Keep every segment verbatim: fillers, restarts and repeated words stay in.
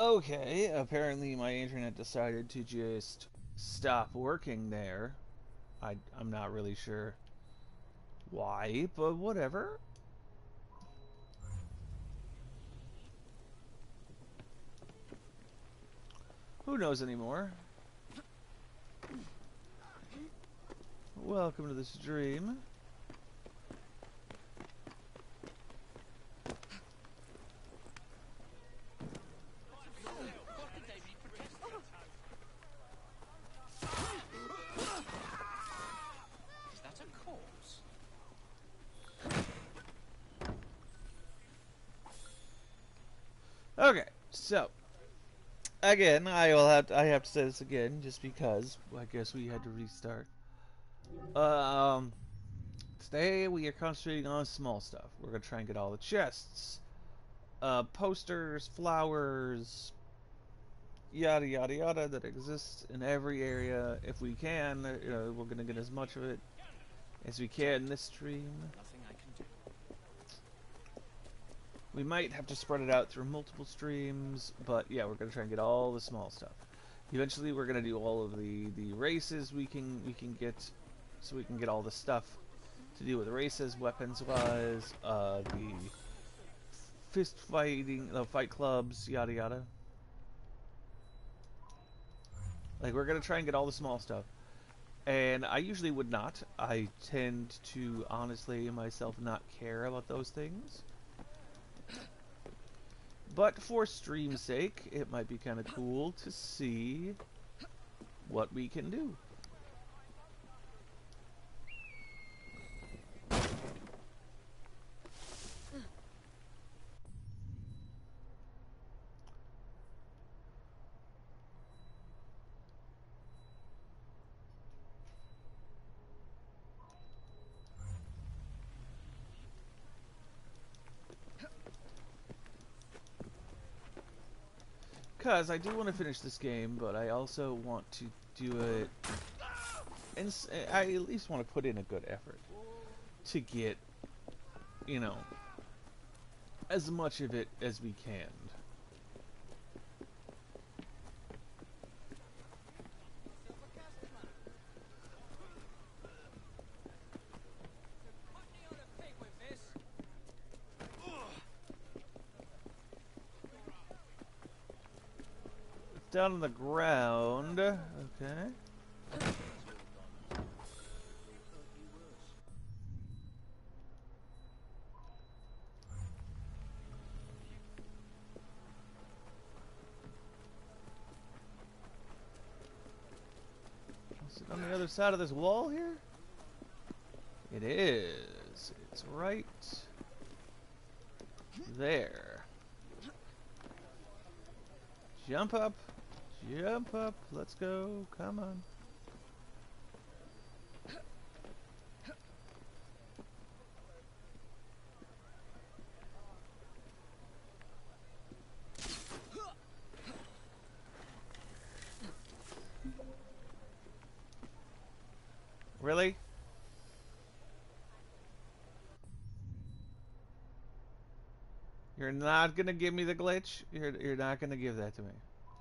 Okay, apparently my internet decided to just stop working there. I, I'm not really sure why, but whatever. Who knows anymore? Welcome to the stream. Is that a corpse? Okay, so again, I will have to, I have to say this again just because I guess we had to restart. Um, today we are concentrating on small stuff. We're gonna try and get all the chests, uh, posters, flowers, yada yada yada that exists in every area. If we can, uh, we're gonna get as much of it as we can in this stream. Nothing I can do. We might have to spread it out through multiple streams, but yeah, we're gonna try and get all the small stuff. Eventually, we're gonna do all of the the races we can we can get, so we can get all the stuff to do with races, weapons wise, uh, the fist fighting, the fight clubs, yada yada. Like, we're gonna try and get all the small stuff. And I usually would not. I tend to honestly myself not care about those things. But for stream's sake, it might be kind of cool to see what we can do. Because I do want to finish this game, but I also want to do it, and I at least want to put in a good effort to get, you know, as much of it as we can. Down on the ground. Okay. Is it on the other side of this wall here? It is. It's right there. Jump up. Jump up. Let's go. Come on. Really? You're not gonna give me the glitch? You're you're not gonna give that to me.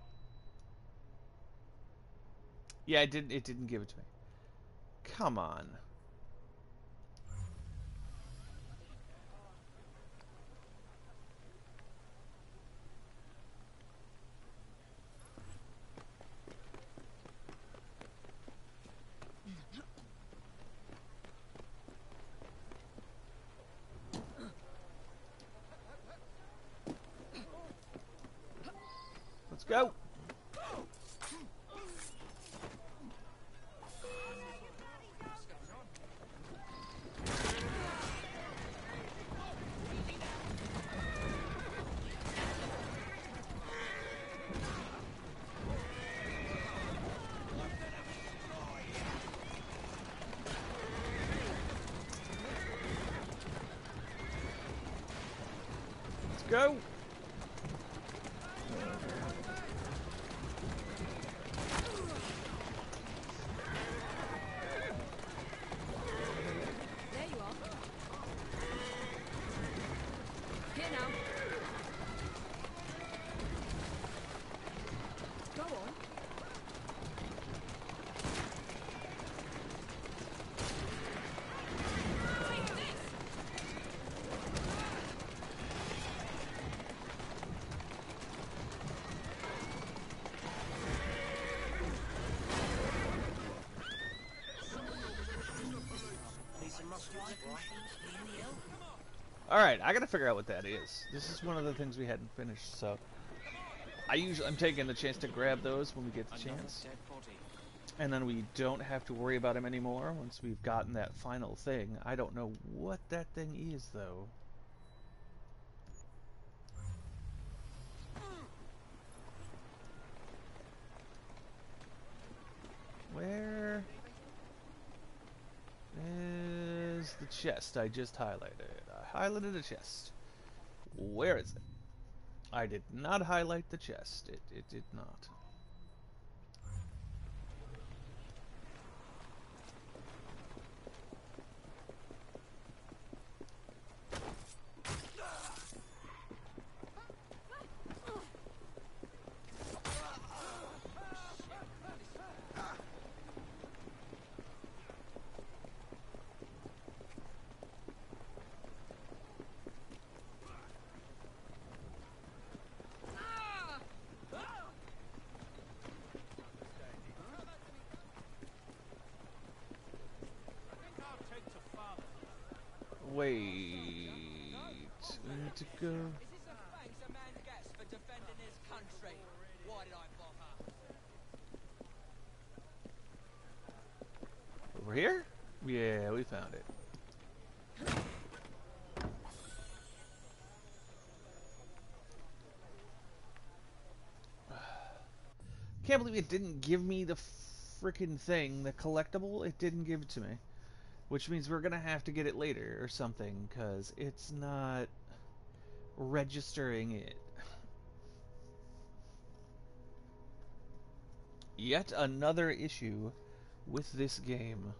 Yeah, it didn't it didn't give it to me. Come on. Let's go. Let's go. Alright, I gotta figure out what that is. This is one of the things we hadn't finished, so... I usually, I'm taking the chance to grab those when we get the chance. And then we don't have to worry about them anymore once we've gotten that final thing. I don't know what that thing is, though. Where is the chest I just highlighted? I highlighted a chest. Where is it? I did not highlight the chest. It, it did not. Wait, we need to go. Is this the thanks a man gets for defending his country? Why did I bother? Over here? Yeah, we found it. Can't believe it didn't give me the frickin' thing, the collectible. It didn't give it to me. Which means we're gonna have to get it later or something, because it's not registering it. Yet another issue with this game.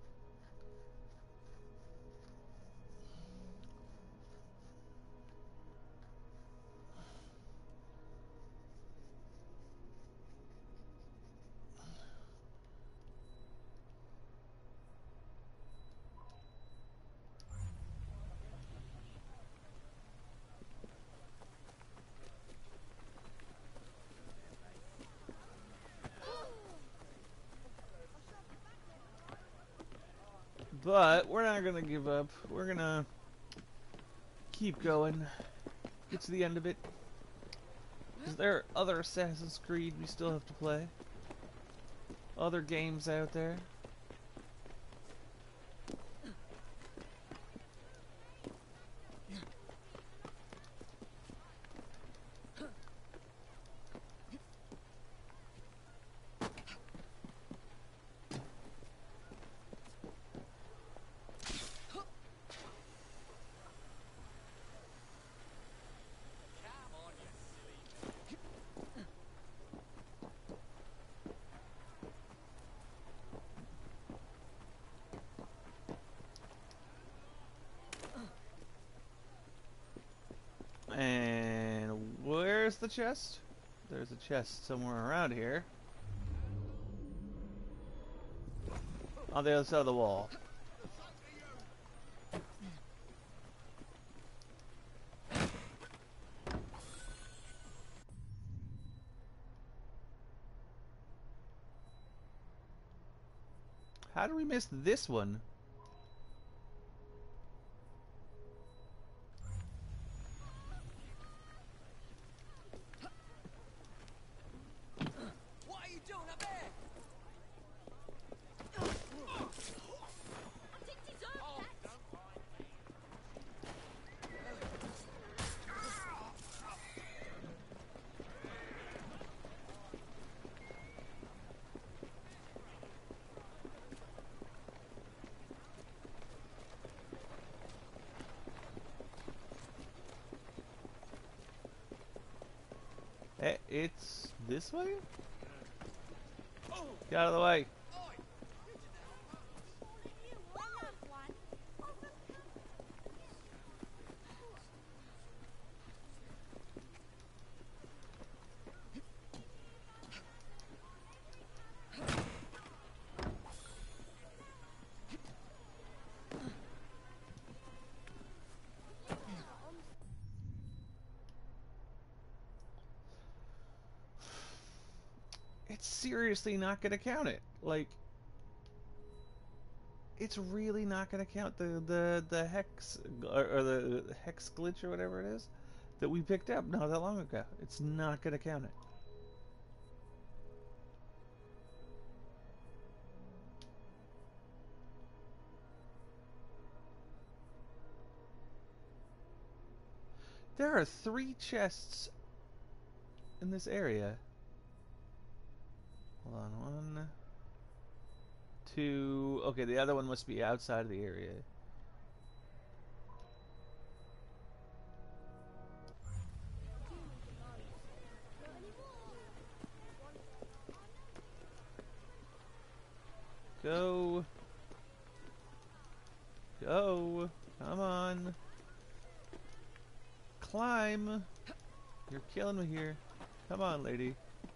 But we're not gonna give up. We're gonna keep going. Get to the end of it. Because there are other Assassin's Creed we still have to play. Other games out there. And where's the chest? There's a chest somewhere around here. On the other side of the wall. How did we miss this one? What are you doing up there? Hey, it's this way? Get out of the way. It's seriously not gonna count it. Like, it's really not going to count the, the, the hex or, or the hex glitch or whatever it is that we picked up not that long ago. It's not going to count it. There are three chests in this area. Hold on, one, two. Okay, the other one must be outside of the area. Go. Go. Come on. Climb. You're killing me here. Come on, lady.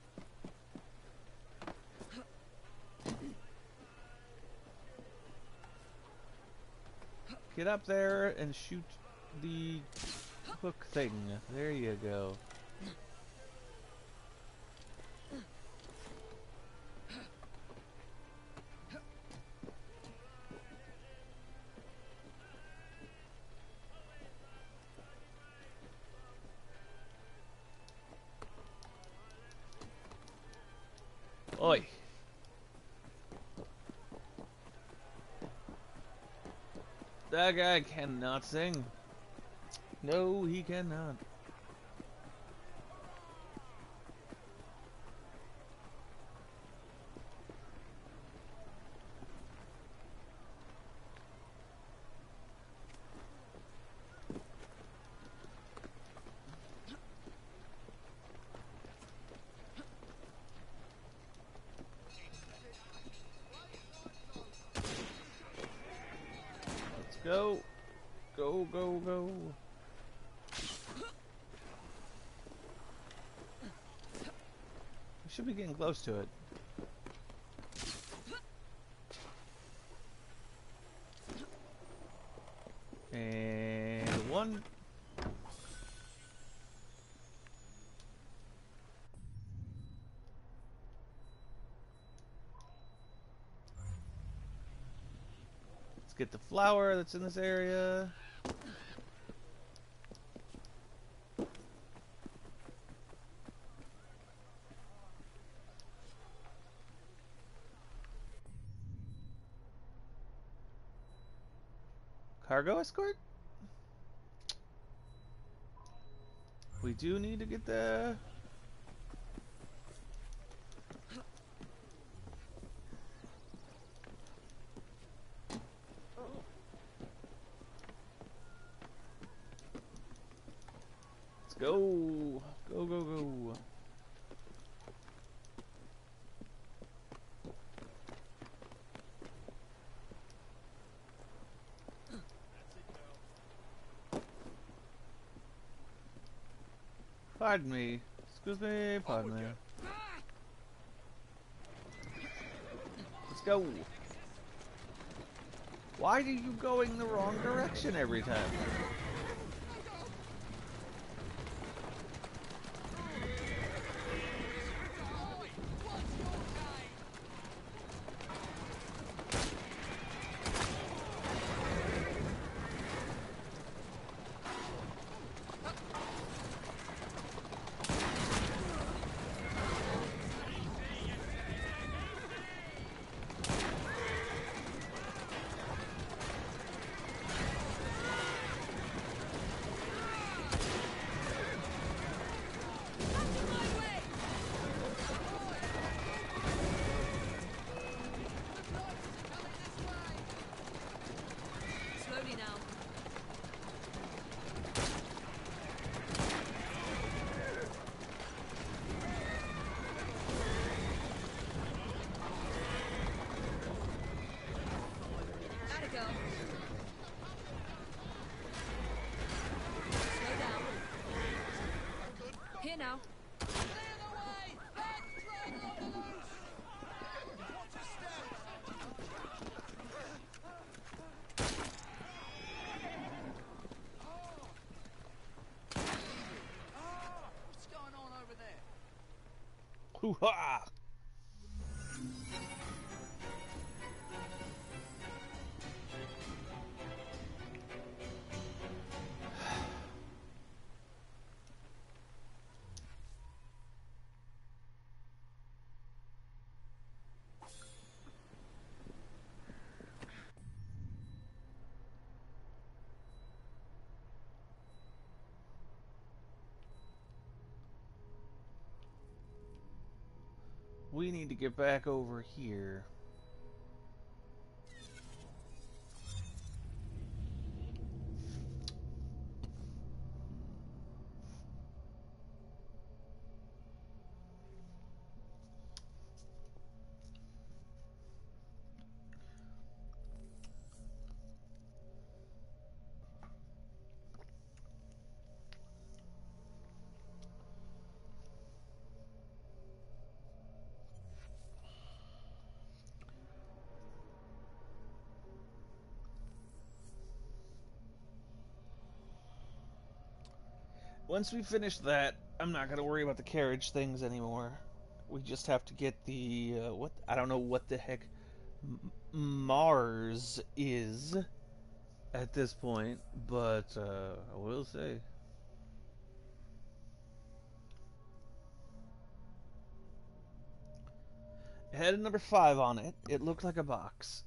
Get up there and shoot the hook thing. There you go. Oi. That guy cannot sing. No, he cannot. Go. Go, go, go. We should be getting close to it. And one. Let's get the flower that's in this area. Cargo escort? We do need to get the... Let's go! Go, go, go! Pardon me. Excuse me, pardon me. Let's go. Why are you going the wrong direction every time? Here now. What's going on over there? Hoo-ha! we need to get back over here. Once we finish that, I'm not going to worry about the carriage things anymore. We just have to get the, uh, what, I don't know what the heck M- Mars is at this point, but uh, I will say. It had a number five on it. It looked like a box.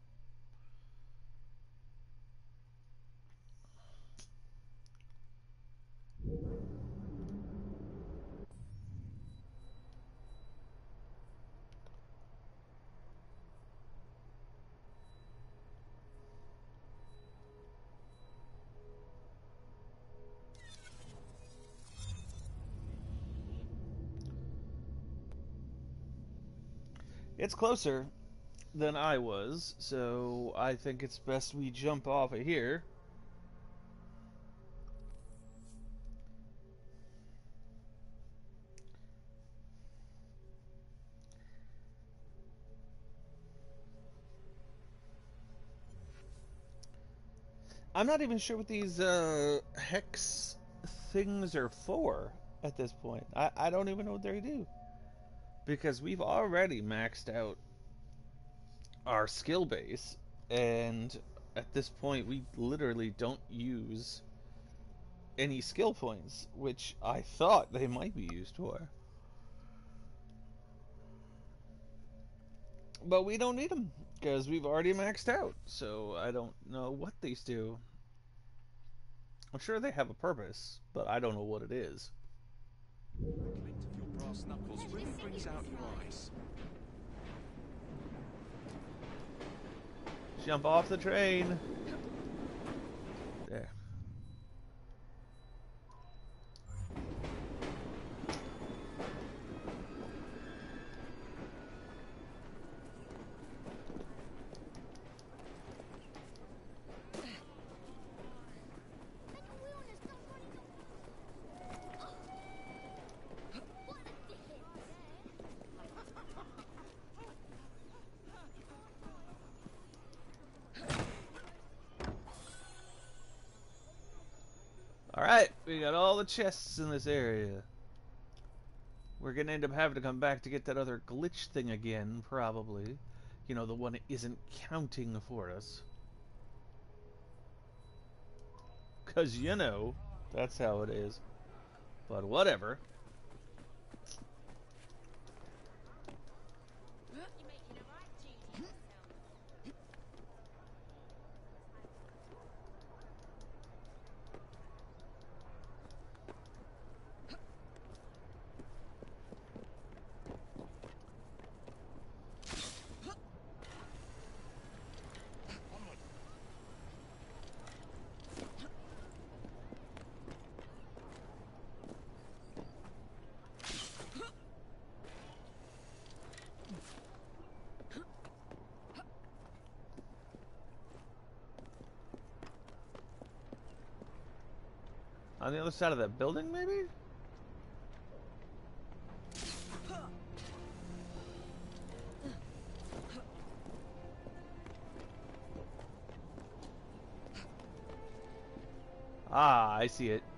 It's closer than I was, so I think it's best we jump off of here. I'm not even sure what these uh, hex things are for at this point. I, I don't even know what they do. Because we've already maxed out our skill base, and at this point we literally don't use any skill points, which I thought they might be used for. But we don't need them, because we've already maxed out, so I don't know what these do. I'm sure they have a purpose, but I don't know what it is. The glint of your brass knuckles really brings out your eyes. Jump off the train. There. Alright, we got all the chests in this area. We're gonna end up having to come back to get that other glitch thing again, probably. You know, the one that isn't counting for us. Because, you know, that's how it is. But whatever. On the other side of that building, maybe? Ah, I see it.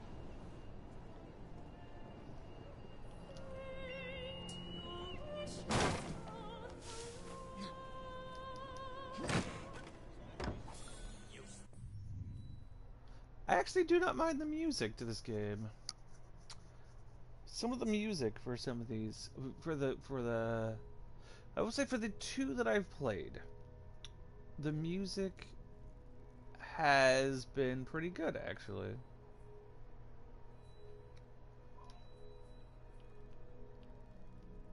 I actually do not mind the music to this game. Some of the music for some of these, for the, for the, I will say for the two that I've played, the music has been pretty good, actually.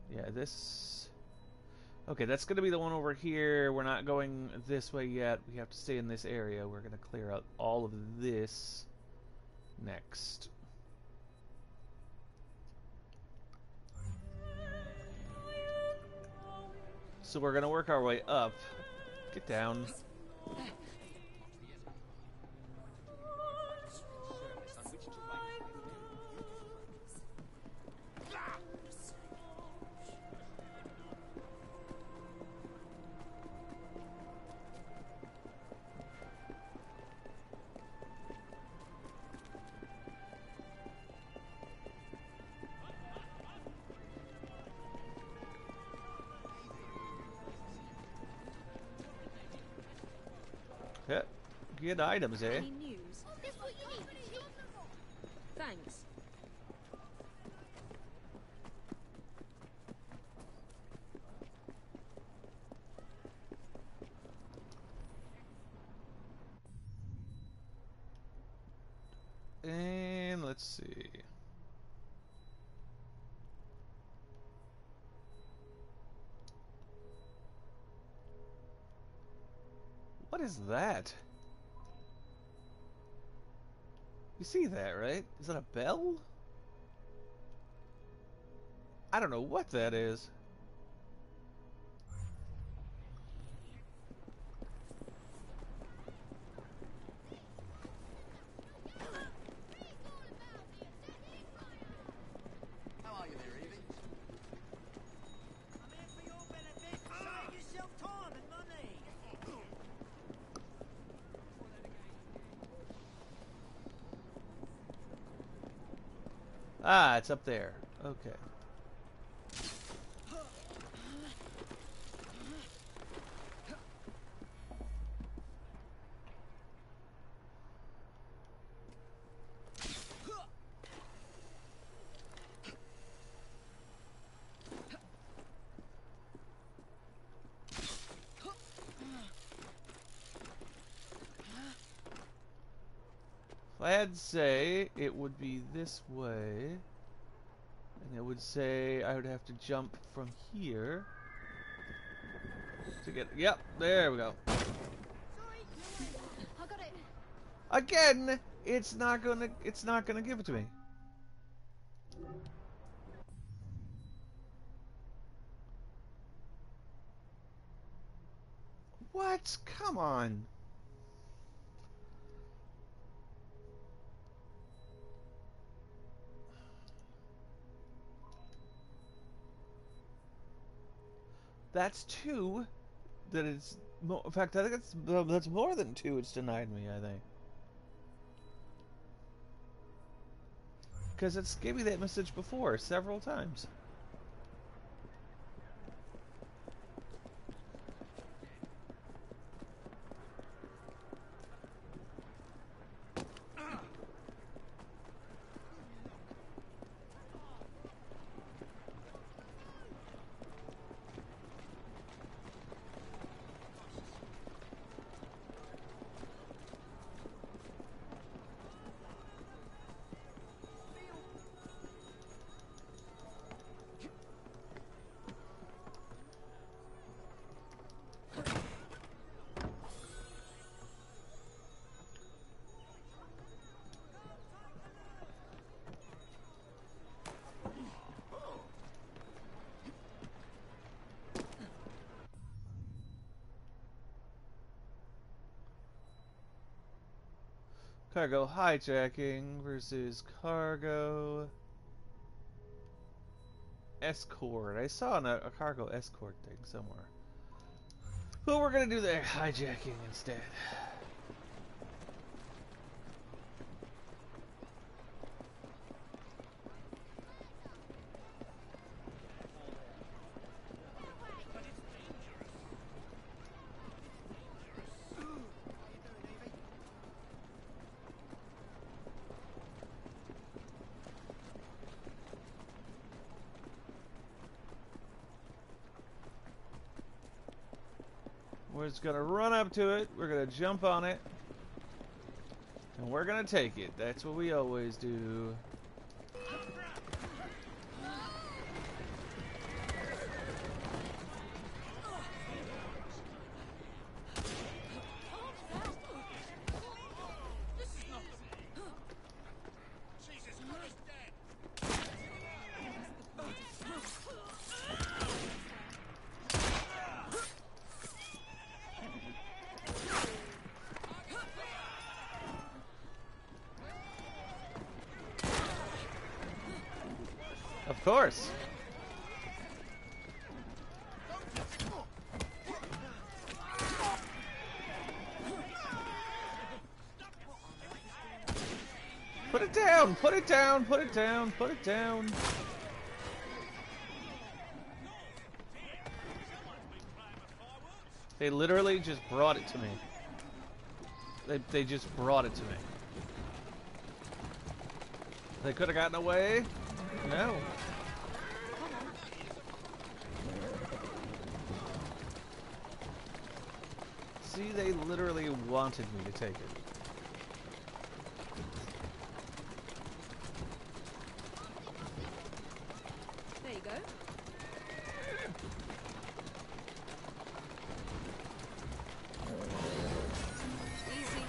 Yeah, this... Okay, that's going to be the one over here. We're not going this way yet. We have to stay in this area. We're going to clear out all of this next. So we're going to work our way up. Get down. Yeah, good items, eh? Any news? Thanks. And let's see. What is that? You see that, right? Is that a bell? I don't know what that is. How are you there, Evie? I'm here for your benefit. Save yourself time and money. Ah, it's up there. Okay. If I had to say, it would be this way. And it would say I would have to jump from here to get. Yep, there we go. I got it. Again, it's not gonna. It's not gonna give it to me. What? Come on. That's two. That it's. Mo in fact, I think it's that's more than two. It's denied me. I think. Because it's gave me that message before several times. Cargo hijacking versus cargo escort. I saw a, a cargo escort thing somewhere. But we're gonna do the hijacking instead. We're just gonna run up to it, we're gonna jump on it, and we're gonna take it. That's what we always do. Of course. Put it down! Put it down! Put it down! Put it down! They literally just brought it to me. They, they just brought it to me. They could have gotten away. No. See, they literally wanted me to take it. There you go. Easy.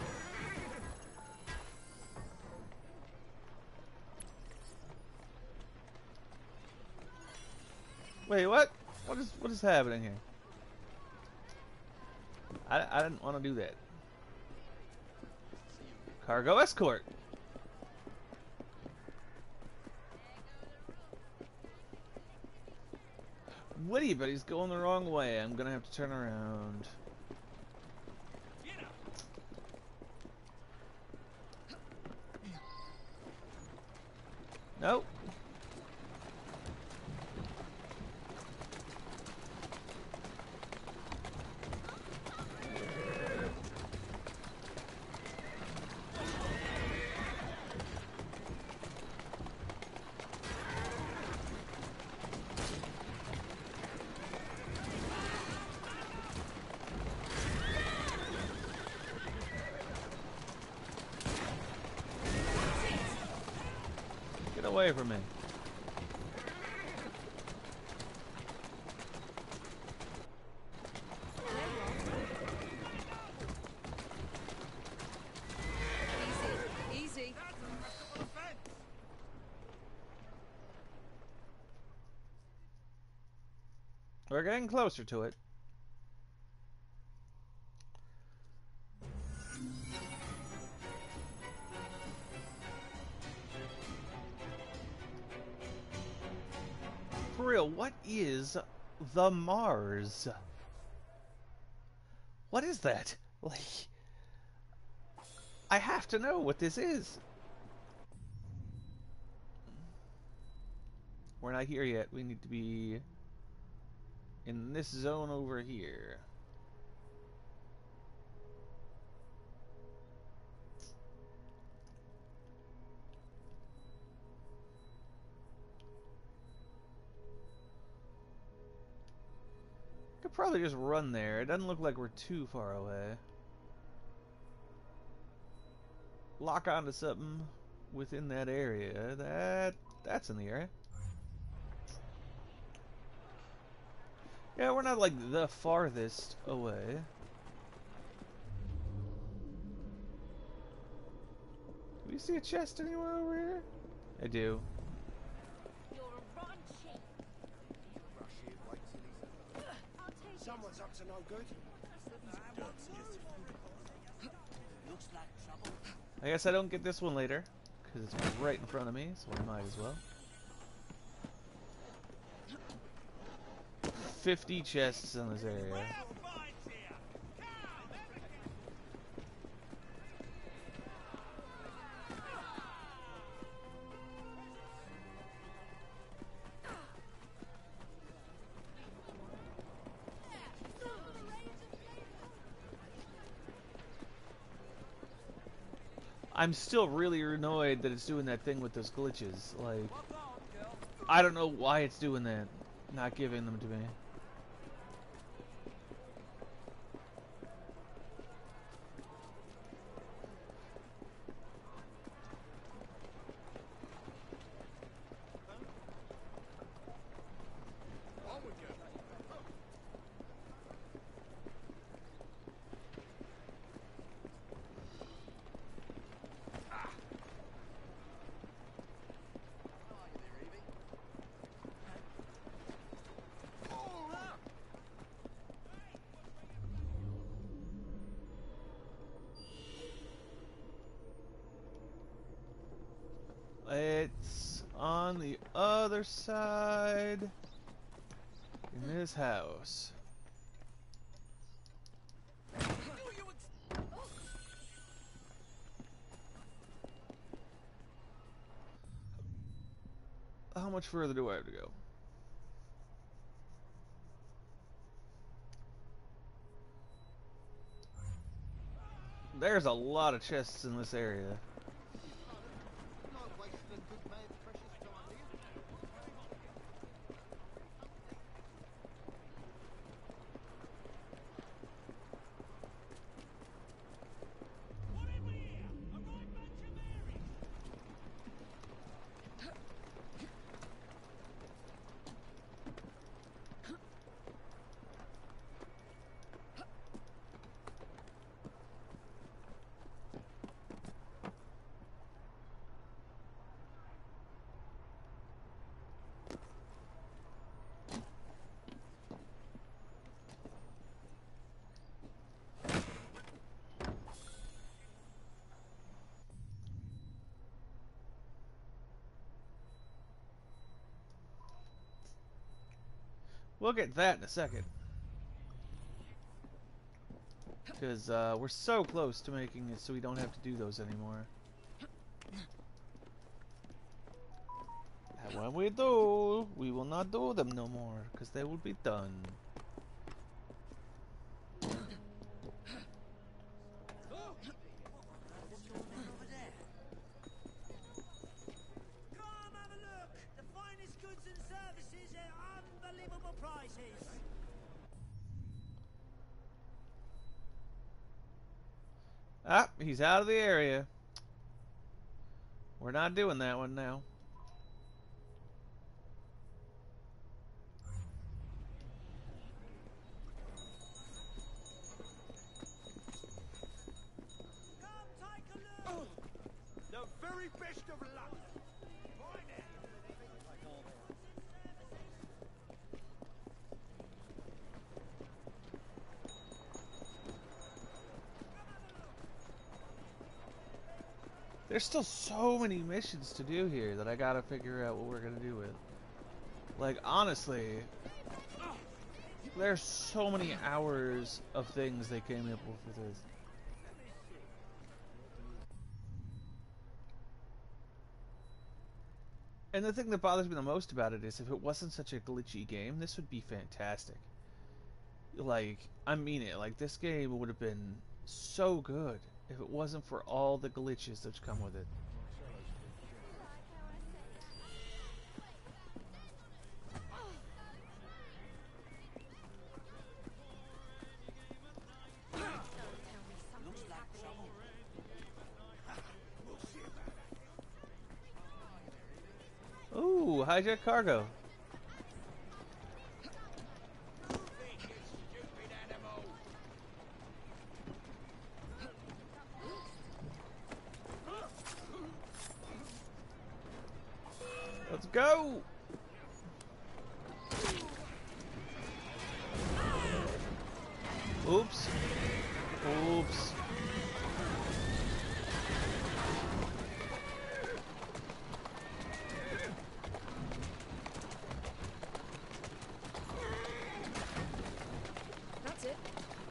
Wait, what? What is what is happening here? I, I didn't want to do that. Cargo escort. Woody, but he's going the wrong way. I'm gonna have to turn around. Nope. Get away from me. Easy. Easy. We're getting closer to it. For real, what is the Mars? What is that? Like, I have to know what this is. We're not here yet. We need to be in this zone over here. Could probably just run there. It doesn't look like we're too far away. Lock onto something within that area. That that's in the area. Yeah, we're not like the farthest away. Do you see a chest anywhere over here? I do. You're a raunchy. Someone's up to no good. Looks like trouble. I guess I don't get this one later, because it's right in front of me, so I might as well. fifty chests in this area. I'm still really annoyed that it's doing that thing with those glitches. Like, I don't know why it's doing that. Not giving them to me. It's on the other side in this house. How much further do I have to go? There's a lot of chests in this area. We'll get that in a second. Because uh, we're so close to making it so we don't have to do those anymore. And when we do, we will not do them no more. Because they will be done. Ah, he's out of the area. We're not doing that one now. The very best of luck. There's still so many missions to do here that I gotta figure out what we're gonna do with. Like, honestly, there's so many hours of things they came up with for this. And the thing that bothers me the most about it is if it wasn't such a glitchy game, this would be fantastic. Like, I mean it, like this game would have been so good if it wasn't for all the glitches that come with it. Ooh, hijack cargo. Let's go! Oops. Oops. That's it.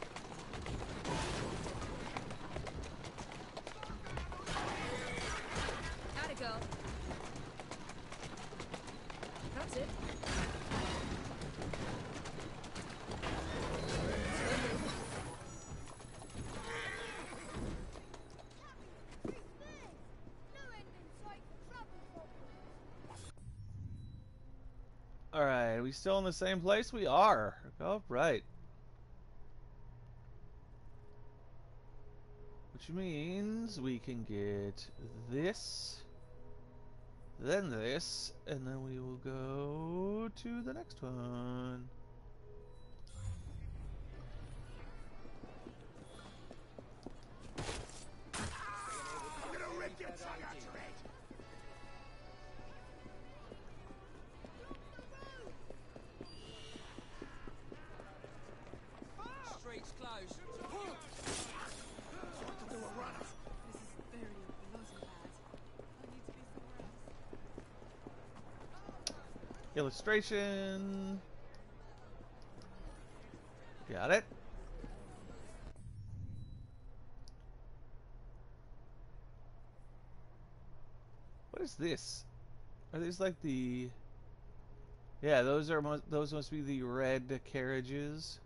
Gotta go. That's it. Alright, are we still in the same place? We are. Alright. Which means we can get this, then this, and then we will go to the next one. I'm gonna rip your tongue out your head. Street's closed. To do a runner. This is very bloody bad. I need to be somewhere else. Illustration. Got it. What is this? Are these like the... Yeah, those are mu- those must be the red carriages.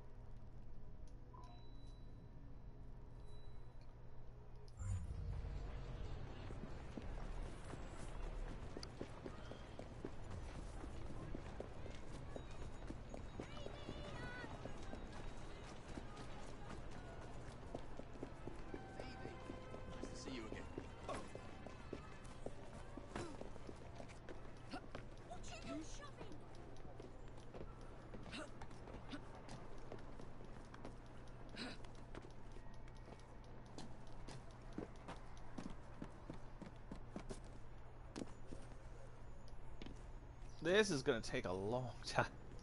Nice to see you again. This is gonna take a long time.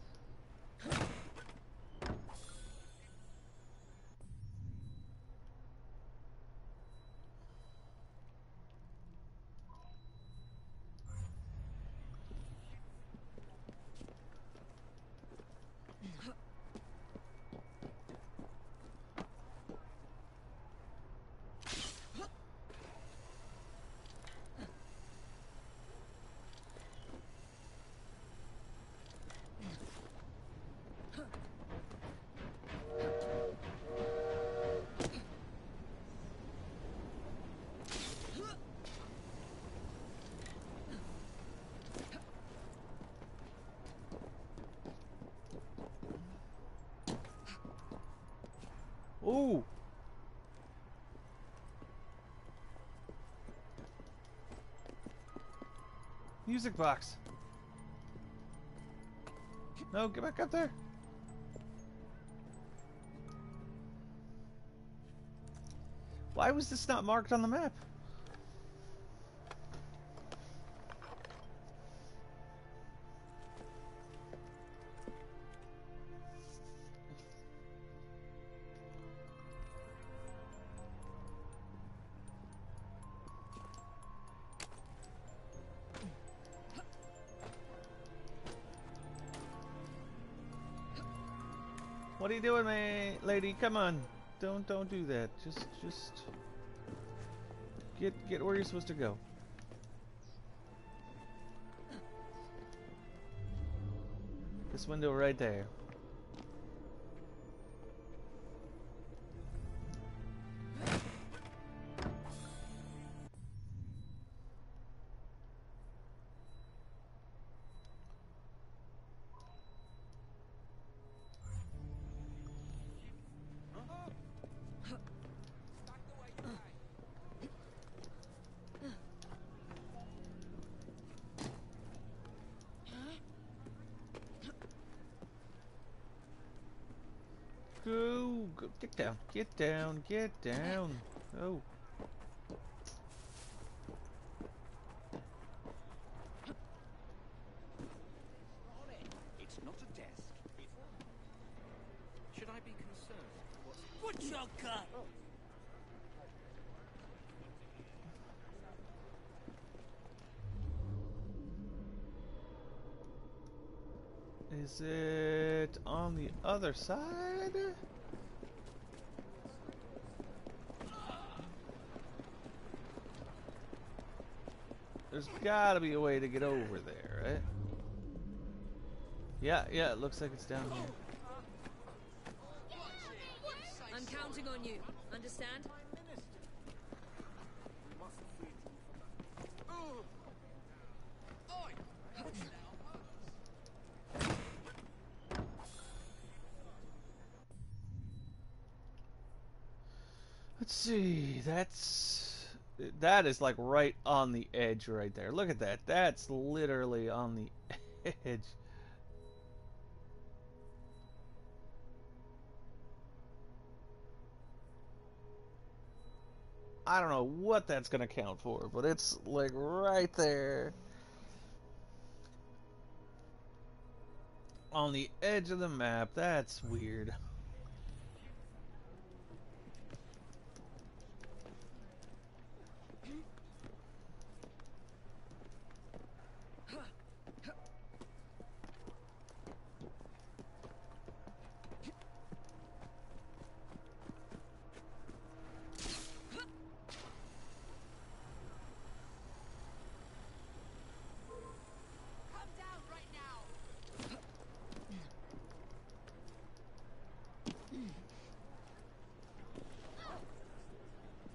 Ooh. Music box. No, get back up there. Why was this not marked on the map? What are you doing, man, lady? Come on, don't don't do that. Just just get get where you're supposed to go. This window right there. Go, go, get down, get down, get down. Oh. It's not a desk. Should I be concerned? Put your gun! Is it on the other side? There's gotta be a way to get over there, right? Yeah, yeah, it looks like it's down here. I'm counting on you. Understand? Let's see, that's... That is like right on the edge right there. Look at that. That's literally on the edge. I don't know what that's gonna count for, but it's like right there. On the edge of the map. That's weird.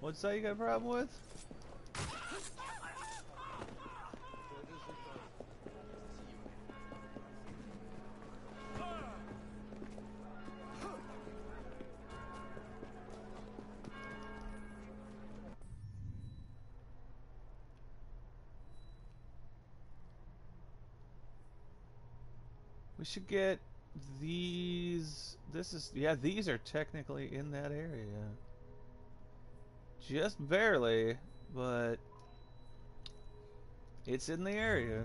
What's that you got a problem with? We should get these. This is, yeah, these are technically in that area. Just barely, but it's in the area.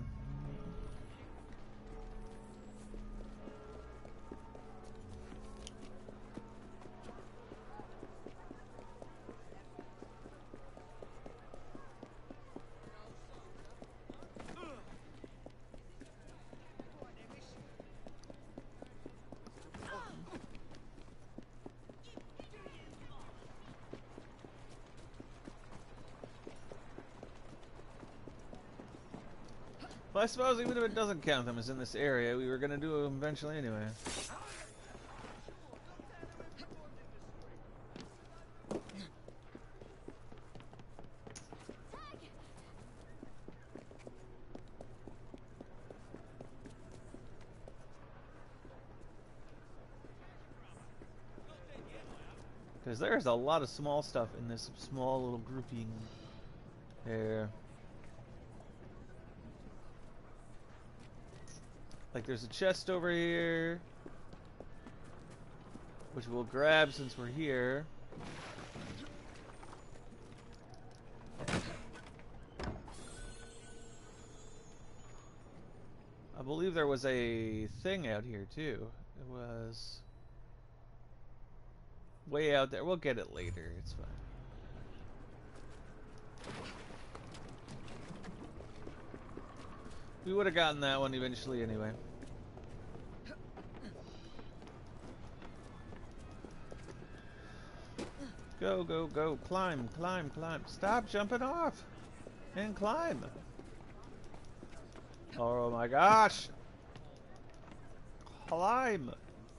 Well, I suppose even if it doesn't count them as in this area, we were going to do them eventually anyway. Because there's a lot of small stuff in this small little grouping here. Like there's a chest over here, which we'll grab since we're here. I believe there was a thing out here too. It was way out there. We'll get it later. It's fine. We would have gotten that one eventually anyway. Go, go, go. Climb, climb, climb. Stop jumping off. And climb. Oh my gosh. Climb.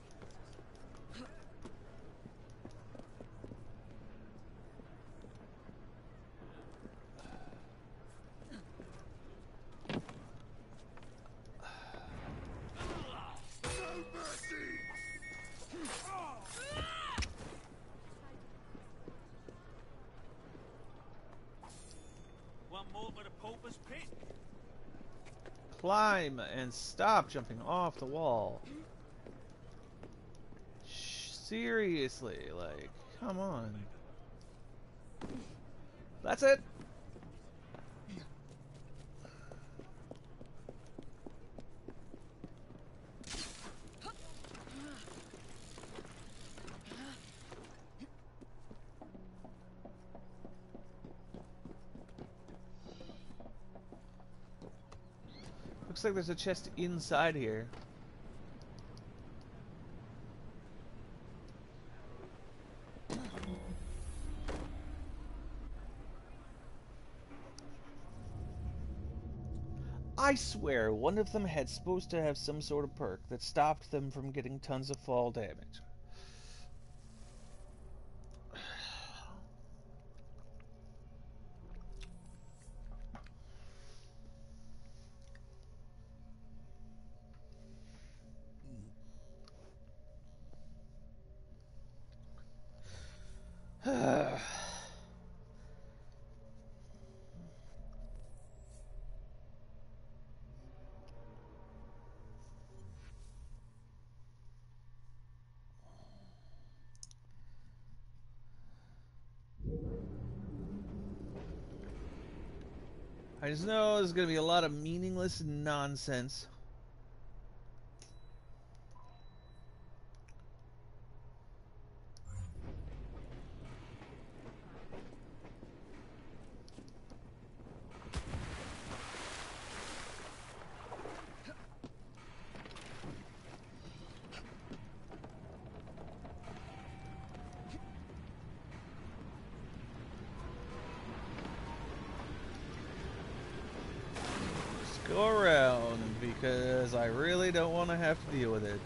Climb and stop jumping off the wall. Shh, seriously, like, come on. That's it. Looks like there's a chest inside here. I swear one of them had supposed to have some sort of perk that stopped them from getting tons of fall damage. I just know there's going to be a lot of meaningless nonsense. Go around, because I really don't want to have to deal with it.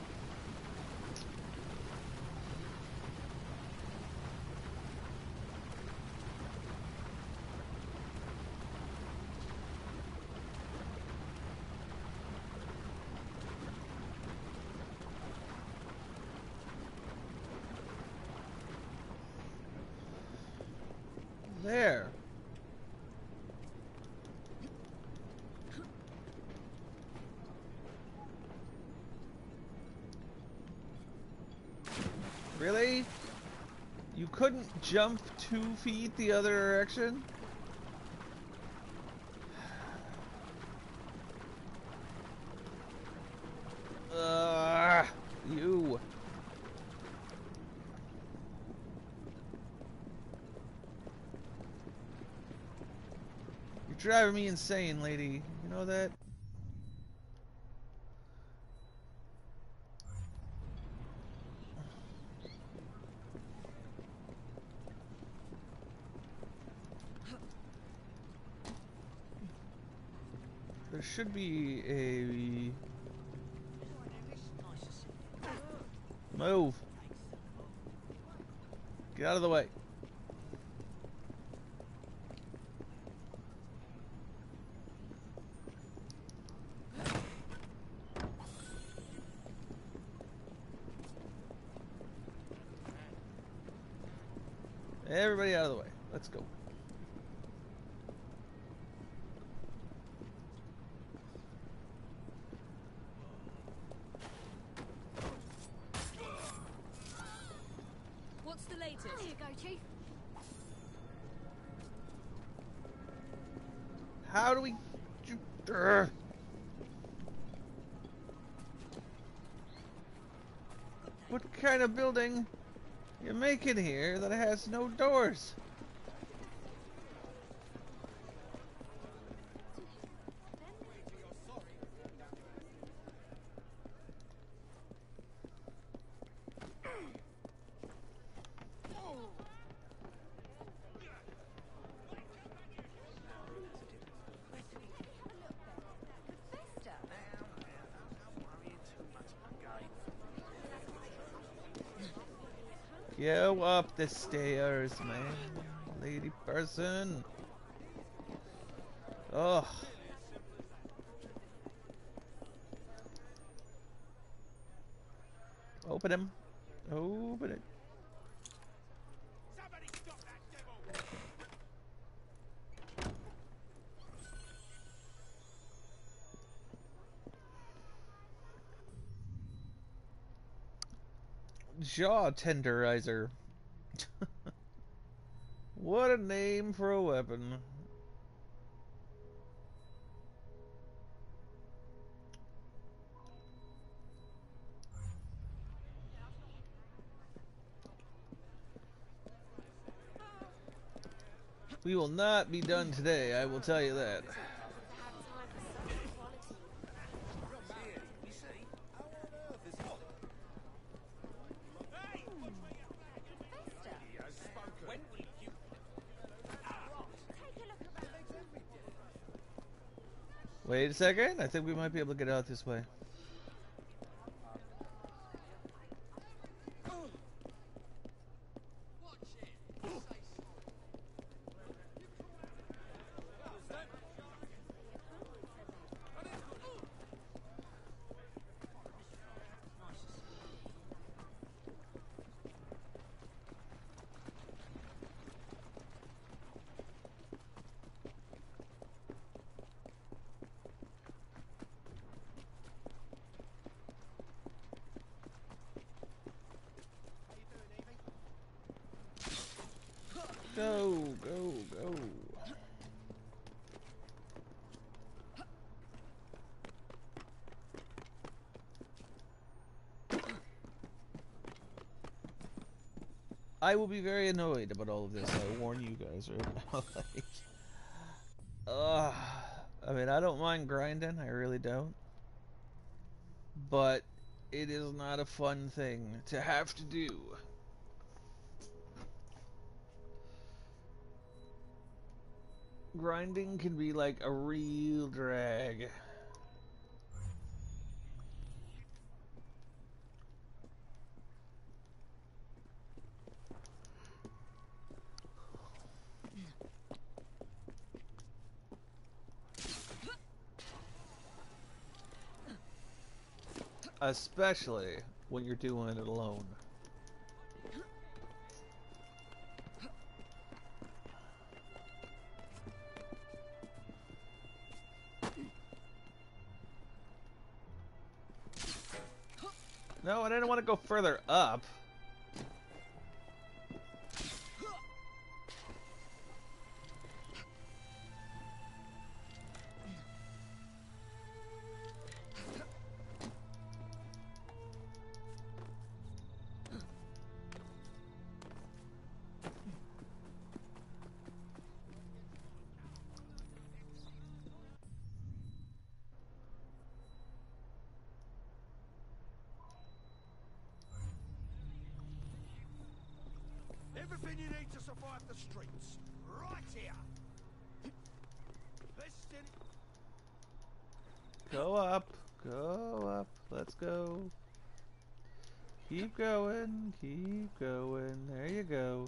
There. Really? You couldn't jump two feet the other direction? Ugh, you. You're driving me insane, lady. You know that? There should be a... Move. Get out of the way. Everybody out of the way. Let's go. What's the latest? There you go, Chief. How do we... Urgh. What kind of building you make in here that has no doors? Go up the stairs, man. Lady person. Ugh. Open him. Open it. Somebody stop that devil! Jaw tenderizer. What a name for a weapon. We will not be done today, I will tell you that. Wait a second, I think we might be able to get out this way. Go, go, go. I will be very annoyed about all of this, I warn you guys right now. Like, uh, I mean, I don't mind grinding, I really don't. But it is not a fun thing to have to do. Grinding can be like a real drag. Especially when you're doing it alone. No, I didn't want to go further up. Everything you need to survive the streets, right here. Listen. Go up, go up, let's go. Keep going, keep going, there you go.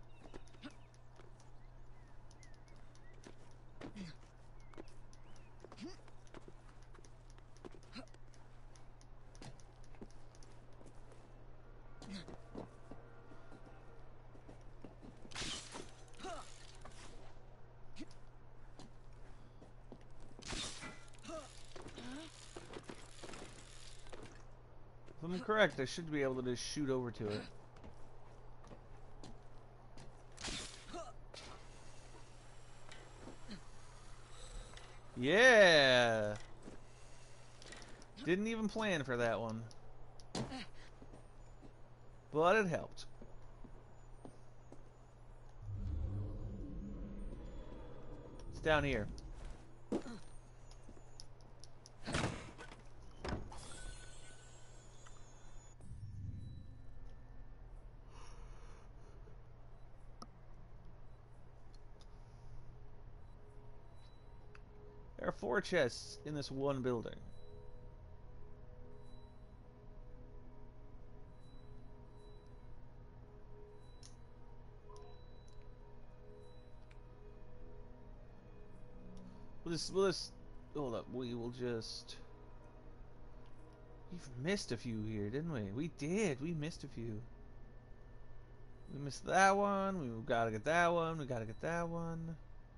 If I'm correct, I should be able to just shoot over to it. Yeah! Didn't even plan for that one. But it helped. It's down here. There are four chests in this one building. We'll just, we'll just, hold up, we will just, we've missed a few here, didn't we? We did, we missed a few. We missed that one, we gotta get that one, we gotta get that one.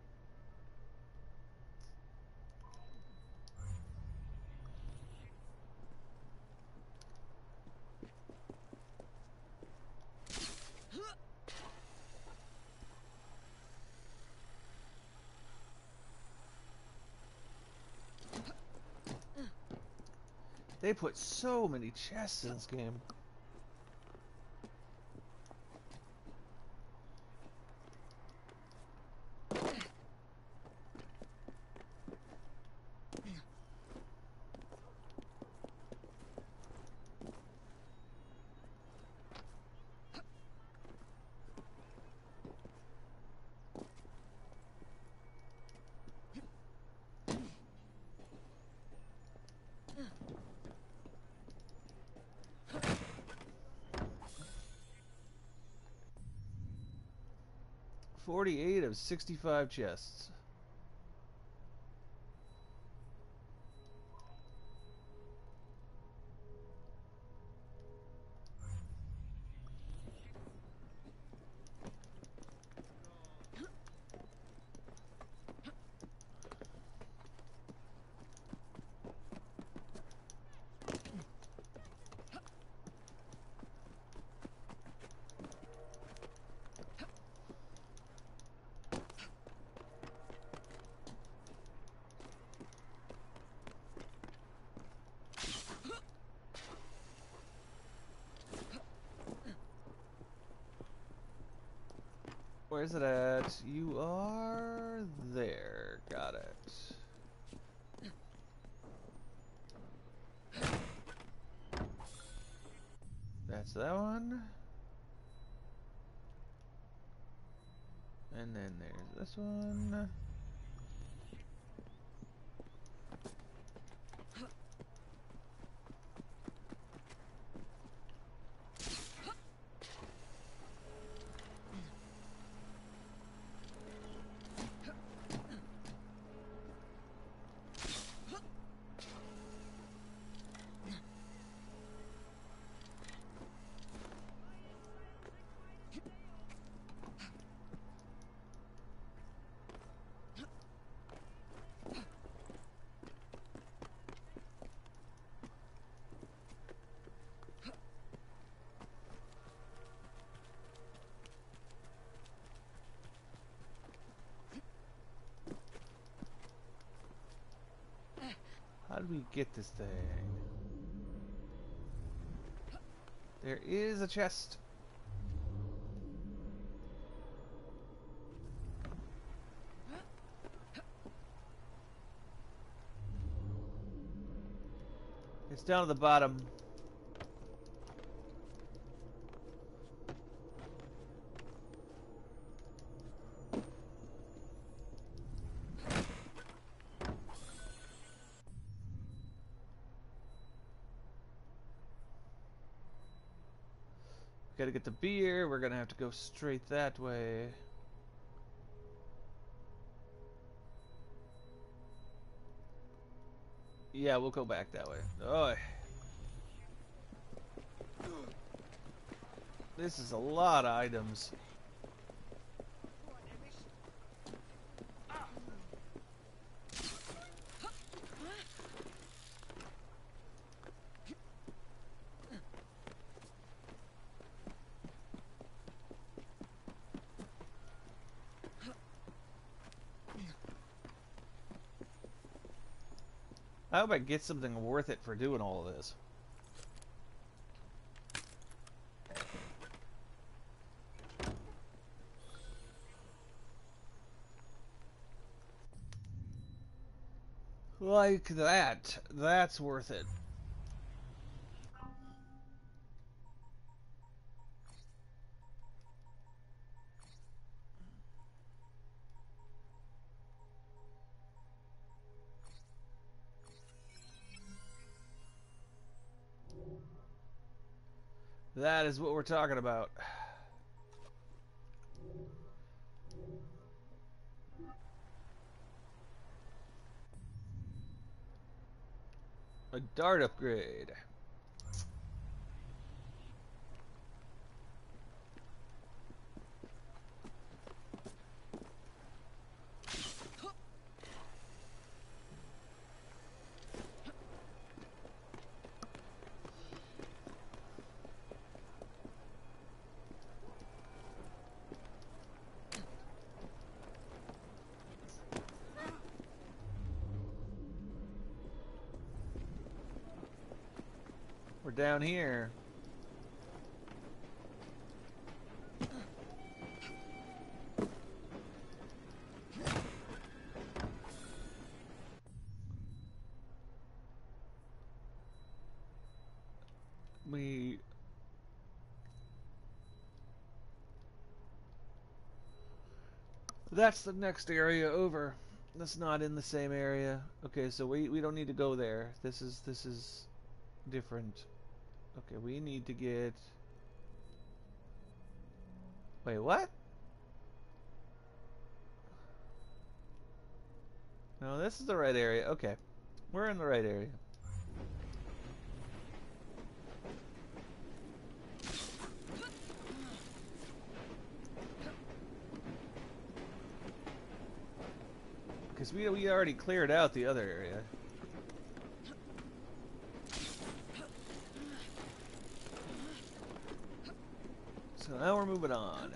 They put so many chests in this game. forty-eight of sixty-five chests. Where's it at? You are there. Got it. That's that one. And then there's this one. How do we get this thing? There is a chest. It's down at the bottom. Gotta get the beer. We're gonna have to go straight that way. Yeah, we'll go back that way. Oh, this is a lot of items. I hope I get something worth it for doing all of this. Like that. That's worth it. That is what we're talking about. A dart upgrade. We're down here. We That's the next area over. That's not in the same area. Okay, so we we don't need to go there. This is this is different. Okay, we need to get... Wait, what? No, this is the right area. Okay. We're in the right area. Because we, we already cleared out the other area. So now we're moving on.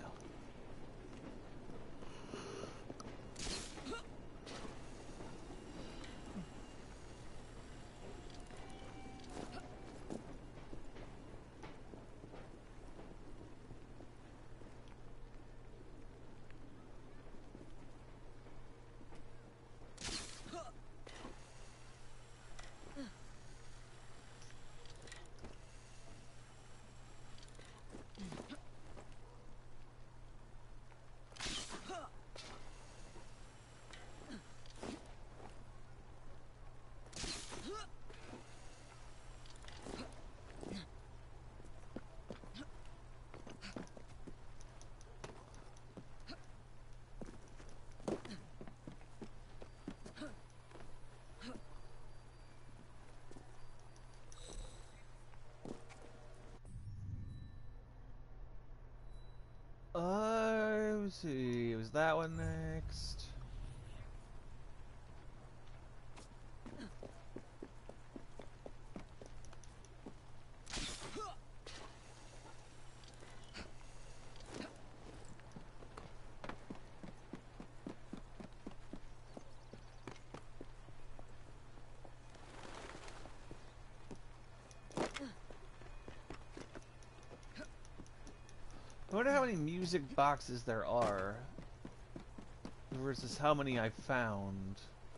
Uh, let's see. Was that one next? many music boxes there are versus how many I found.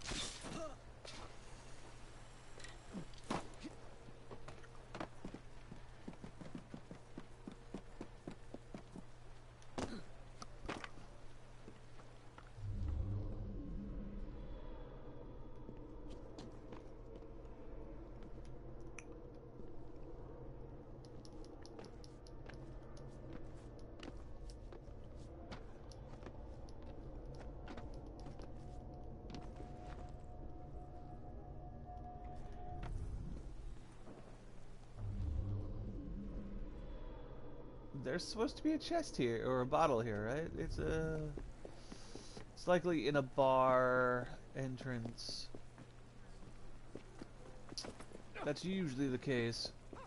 There's supposed to be a chest here, or a bottle here, right? It's a... It's likely in a bar entrance. That's usually the case.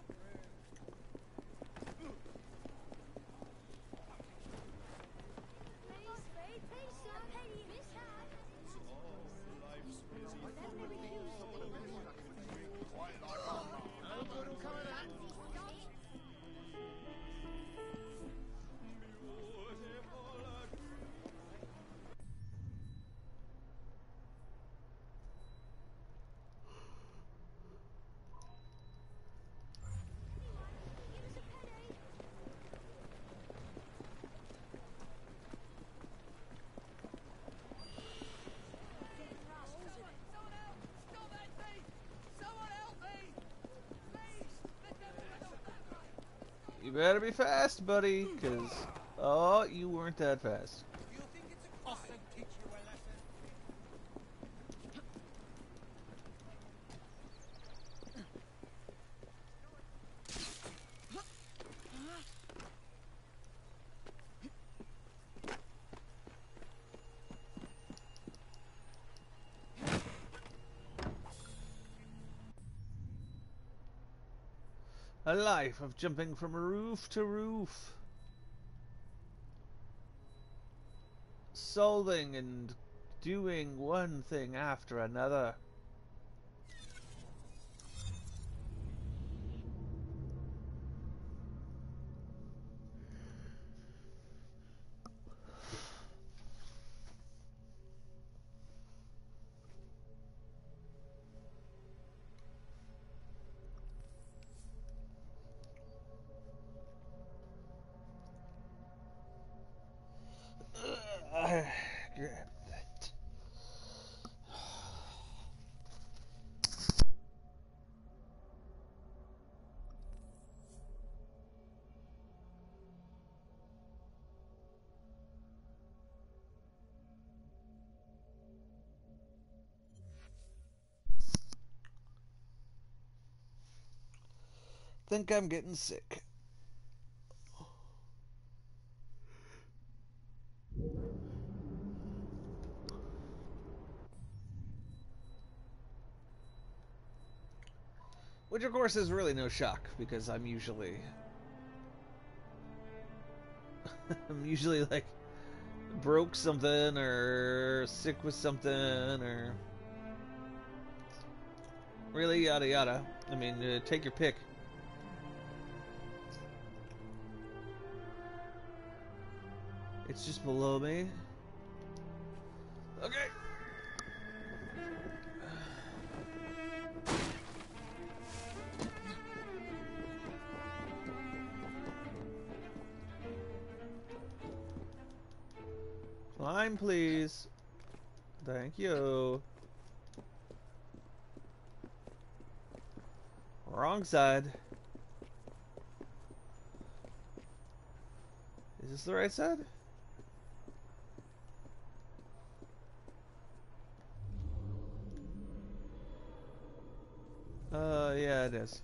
You better be fast, buddy, because... Oh, you weren't that fast. You think it's a crime? I'll teach you a lesson. A life of jumping from roof to roof. Solving and doing one thing after another. I grab that. Think I'm getting sick. Which of course is really no shock, because I'm usually I'm usually like broke something or sick with something or really yada yada. I mean, uh, take your pick. It's just below me. Okay. Climb, please. Thank you. Wrong side. Is this the right side? Uh, yeah, it is.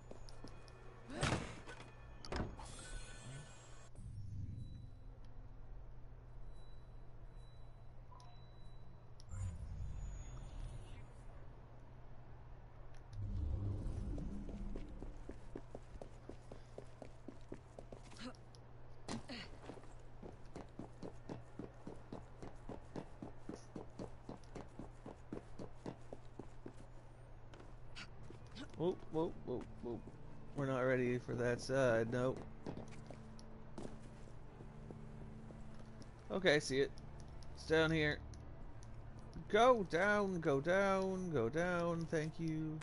Whoop, whoop, whoop, whoop. We're not ready for that side, nope. Okay, see it. It's down here. Go down, go down, go down. Thank you.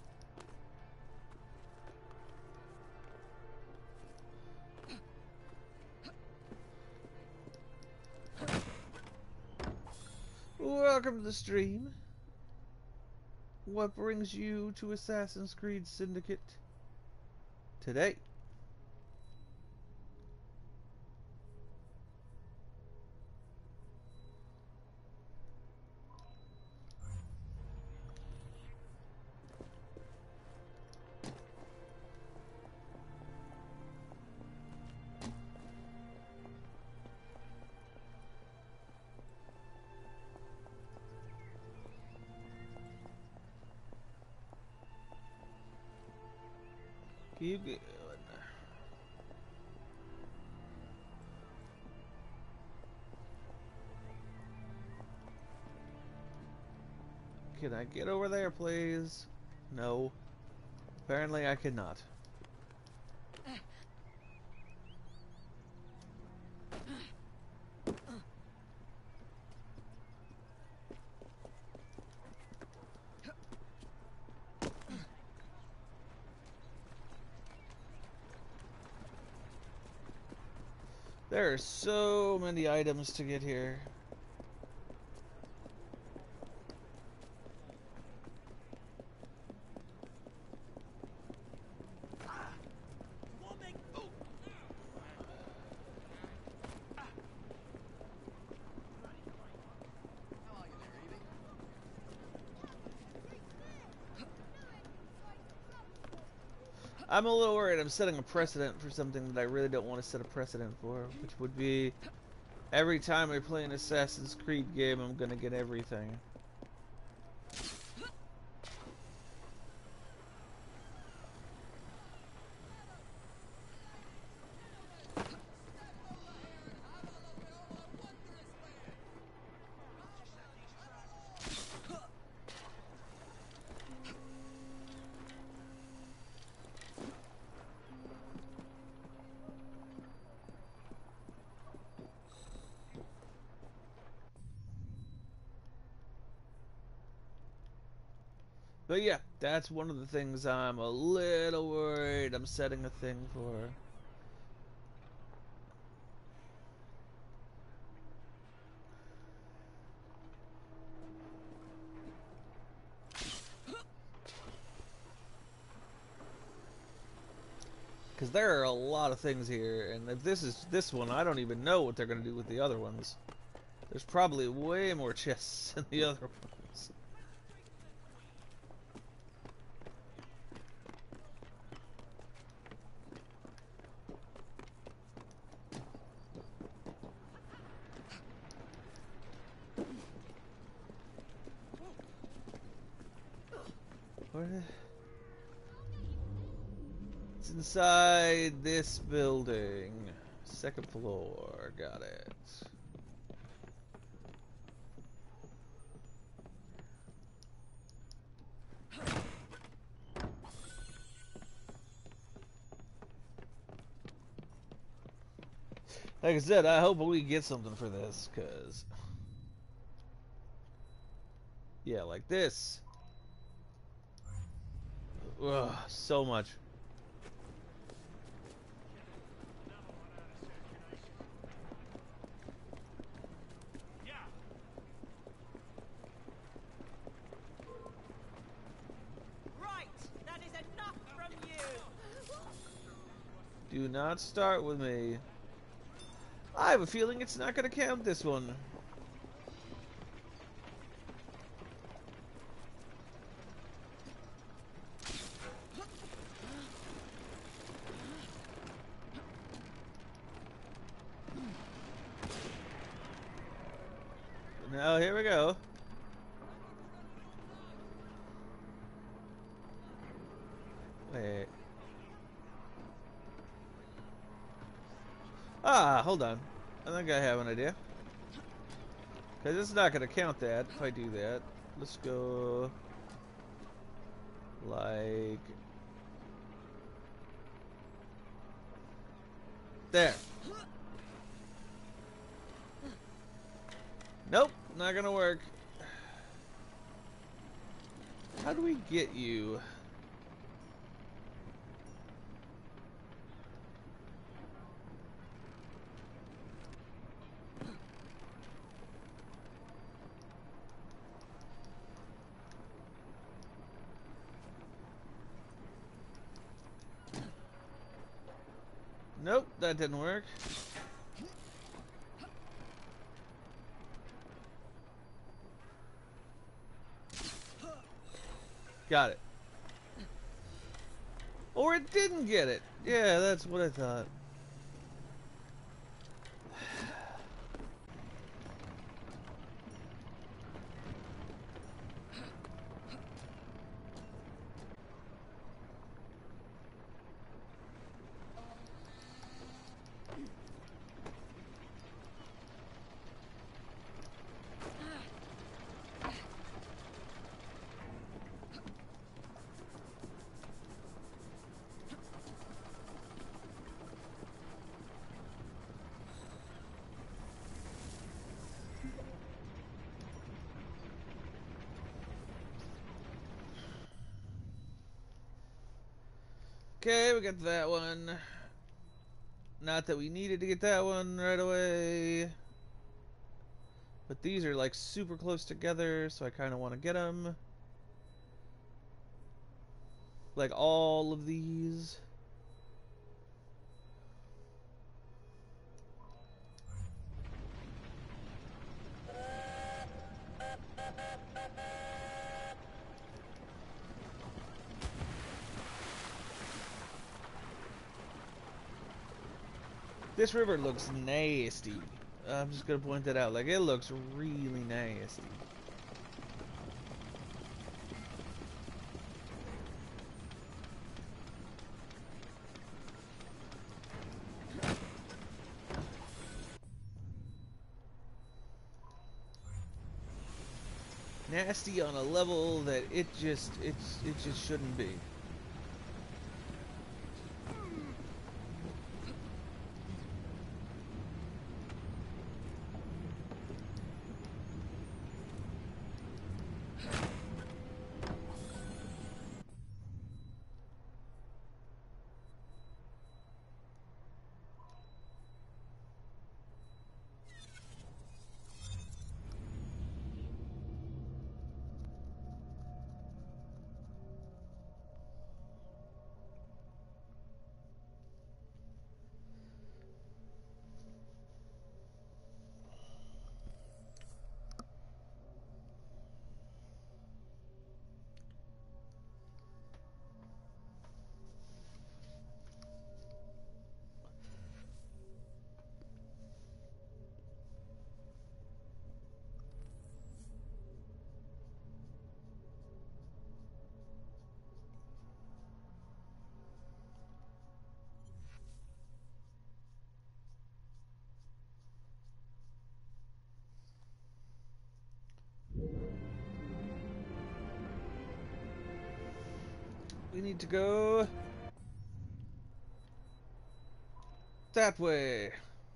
Welcome to the stream. What brings you to Assassin's Creed Syndicate today? Keep going. Can I get over there, please? No. Apparently I cannot. There are so many items to get here. I'm a little worried I'm setting a precedent for something that I really don't want to set a precedent for, which would be every time I play an Assassin's Creed game, I'm gonna get everything. But yeah, that's one of the things I'm a little worried I'm setting a thing for. Because there are a lot of things here, and if this is this one, I don't even know what they're going to do with the other ones. There's probably way more chests than the other ones. Where? It's inside this building. Second floor. Got it. Like I said, I hope we get something for this, because... yeah, like this. Ugh, so much. Right, that is enough from you. Do not start with me. I have a feeling it's not going to count this one. Now here we go. Wait. Ah, hold on. I think I have an idea. Because it's not going to count that if I do that. Let's go... like... there. Nope, not gonna work. How do we get you? Nope, that didn't work. Got it. Or it didn't get it. Yeah, that's what I thought. Okay, we got that one. Not that we needed to get that one right away. But these are like super close together, so I kind of want to get them. Like all of these. This river looks nasty. I'm just gonna point that out. Like, it looks really nasty. Nasty on a level that it just it's it just shouldn't be. We need to go that way.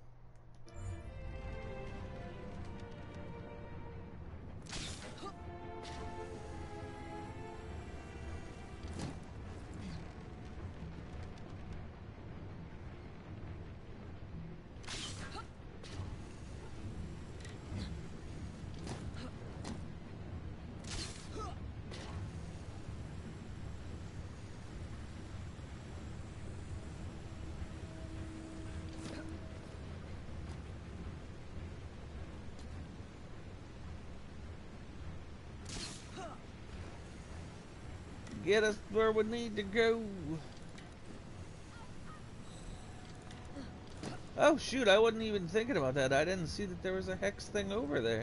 Get us where we need to go. Oh shoot, I wasn't even thinking about that. I didn't see that there was a hex thing over there.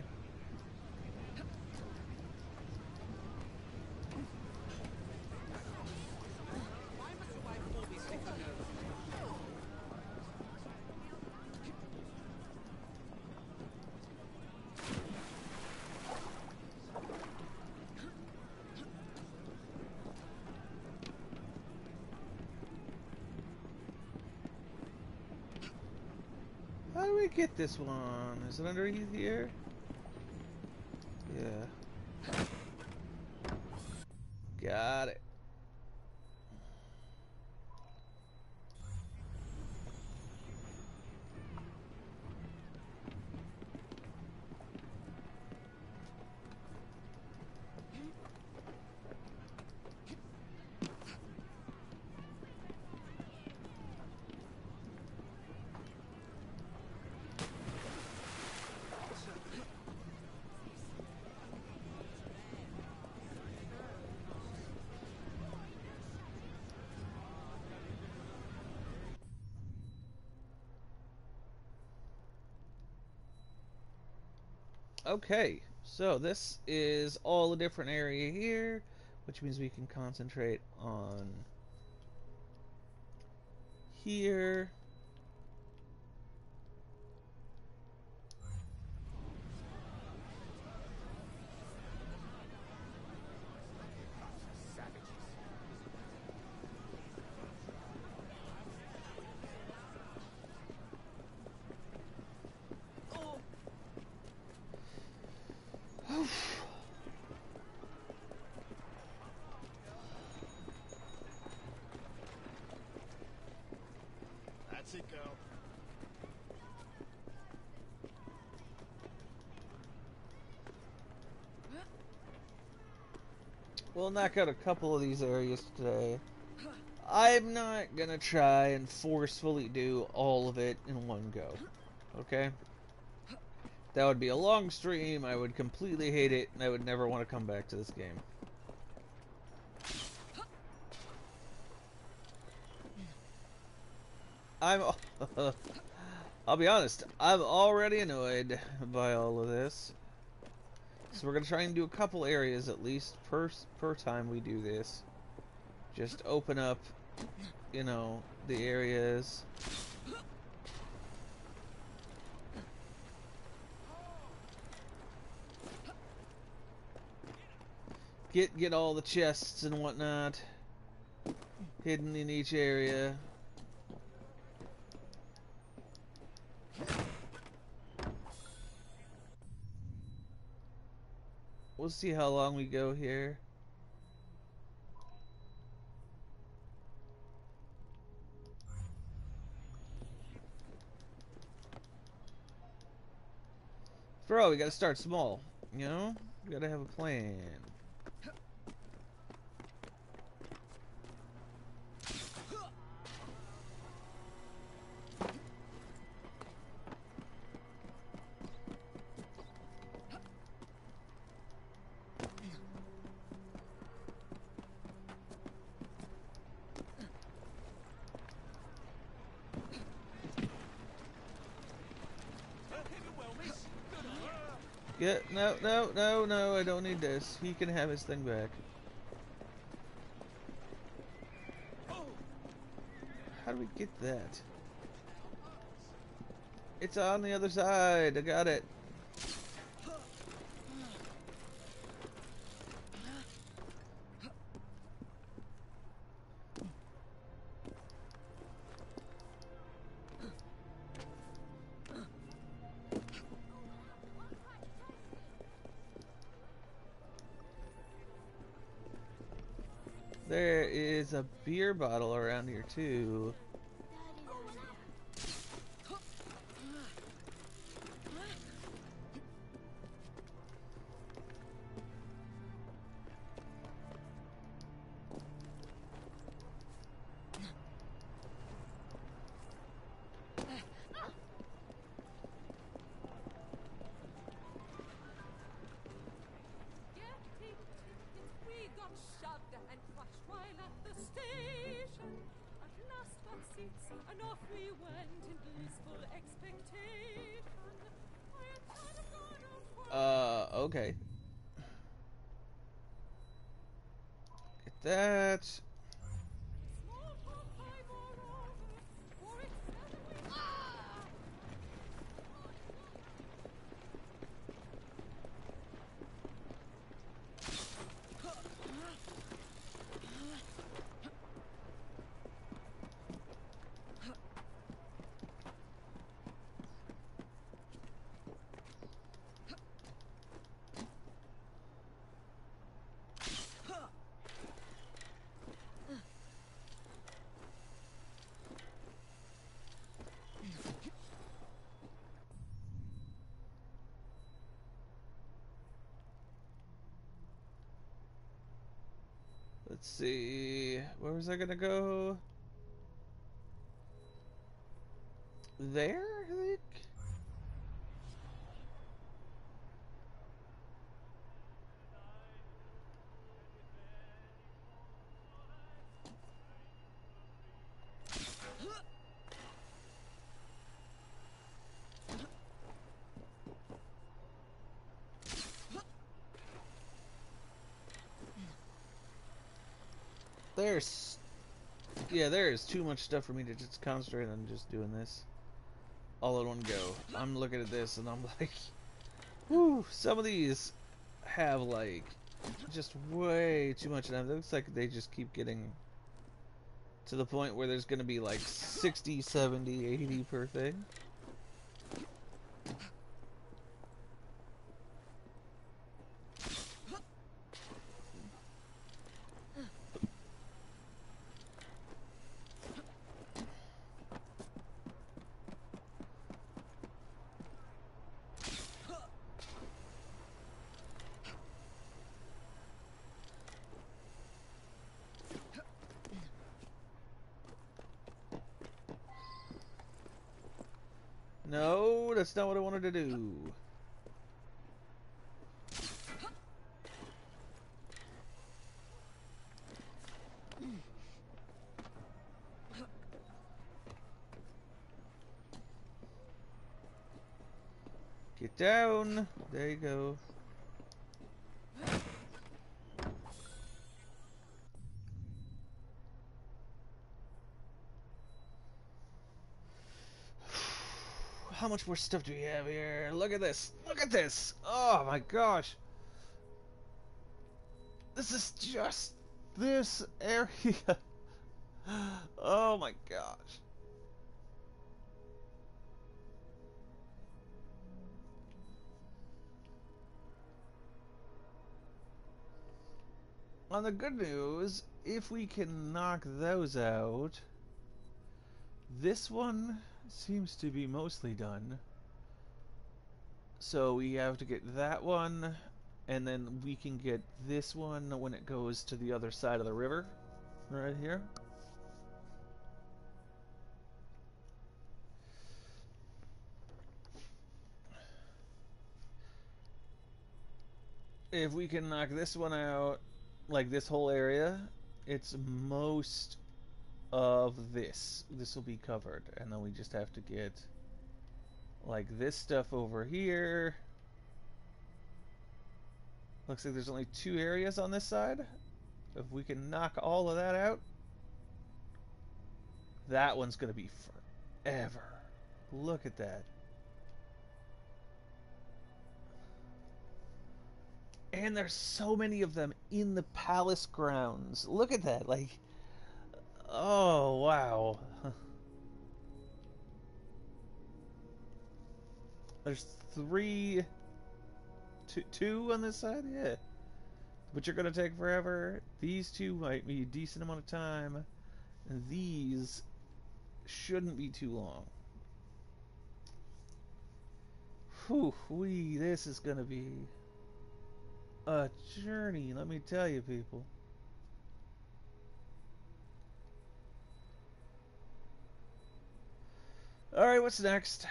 How do we get this one? Is it underneath here? Got it. Okay, so this is all a different area here, which means we can concentrate on here. That's it, girl. We'll knock out a couple of these areas today. I'm not gonna try and forcefully do all of it in one go. Okay? That would be a long stream, I would completely hate it, and I would never want to come back to this game. I'm... I'll be honest, I'm already annoyed by all of this. So we're going to try and do a couple areas at least per, per time we do this. Just open up, you know, the areas. Get, get all the chests and whatnot hidden in each area. We'll see how long we go here. For all, we gotta start small, you know? We gotta have a plan. Yeah, no, no, no, no, I don't need this. He can have his thing back. How do we get that? It's on the other side. I got it. There is a beer bottle around here too. We got shoved and crushed while at the station. At last got seats and off we went in blissful expectation. I had thought of going out for Uh, okay. Get that. small talk by moreover, for it's seven weeks. Ah! Let's see. Where was I gonna go? There, I think? There's, yeah, there is too much stuff for me to just concentrate on just doing this all in one go. I'm looking at this and I'm like, whew, some of these have like just way too much time. It looks like they just keep getting to the point where there's going to be like sixty, seventy, eighty per thing. No, that's not what I wanted to do. Get down. There you go. How much more stuff do we have here? Look at this. Look at this. Oh my gosh. This is just this area. Oh my gosh. On the good news, if we can knock those out, this one seems to be mostly done. So we have to get that one, and then we can get this one when it goes to the other side of the river, right here. If we can knock this one out, like this whole area, it's most of this. This will be covered, and then we just have to get like this stuff over here. Looks like there's only two areas on this side. If we can knock all of that out, that one's gonna be forever. Look at that. And there's so many of them in the palace grounds. Look at that, like, oh wow. There's three, two, two on this side, yeah. Which are gonna take forever. These two might be a decent amount of time, and these shouldn't be too long. Whew, wee, this is gonna be a journey, let me tell you, people. Alright, what's next?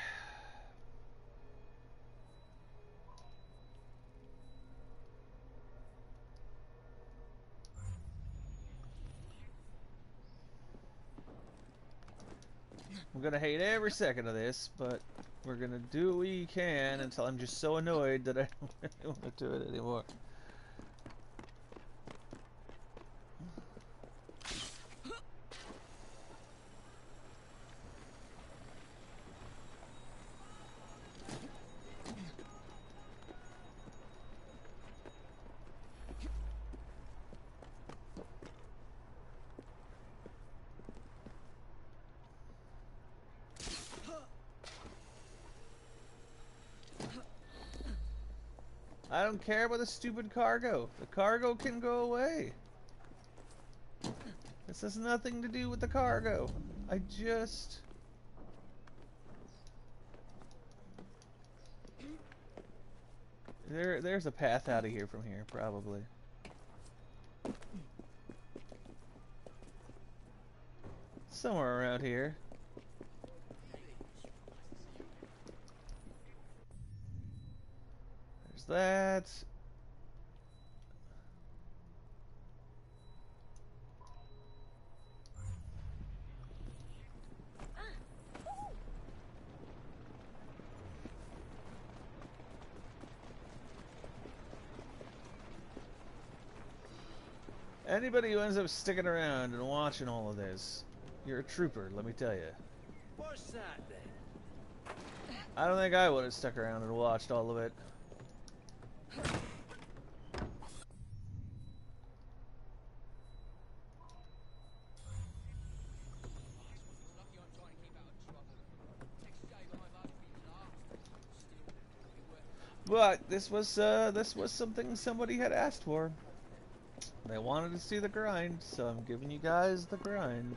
I'm gonna hate every second of this, but we're gonna do what we can until I'm just so annoyed that I don't really want to do it anymore. I don't care about the stupid cargo. The cargo can go away. This has nothing to do with the cargo. I just... There, there's a path out of here from here, probably. somewhere around here. There's that. Anybody who ends up sticking around and watching all of this, you're a trooper, let me tell you. What's that then? I don't think I would have stuck around and watched all of it. Lucky I'm trying to keep out of trouble. Takes a day behind other people's arms. Still, it works. But this was uh, this was something somebody had asked for. They wanted to see the grind, so I'm giving you guys the grind.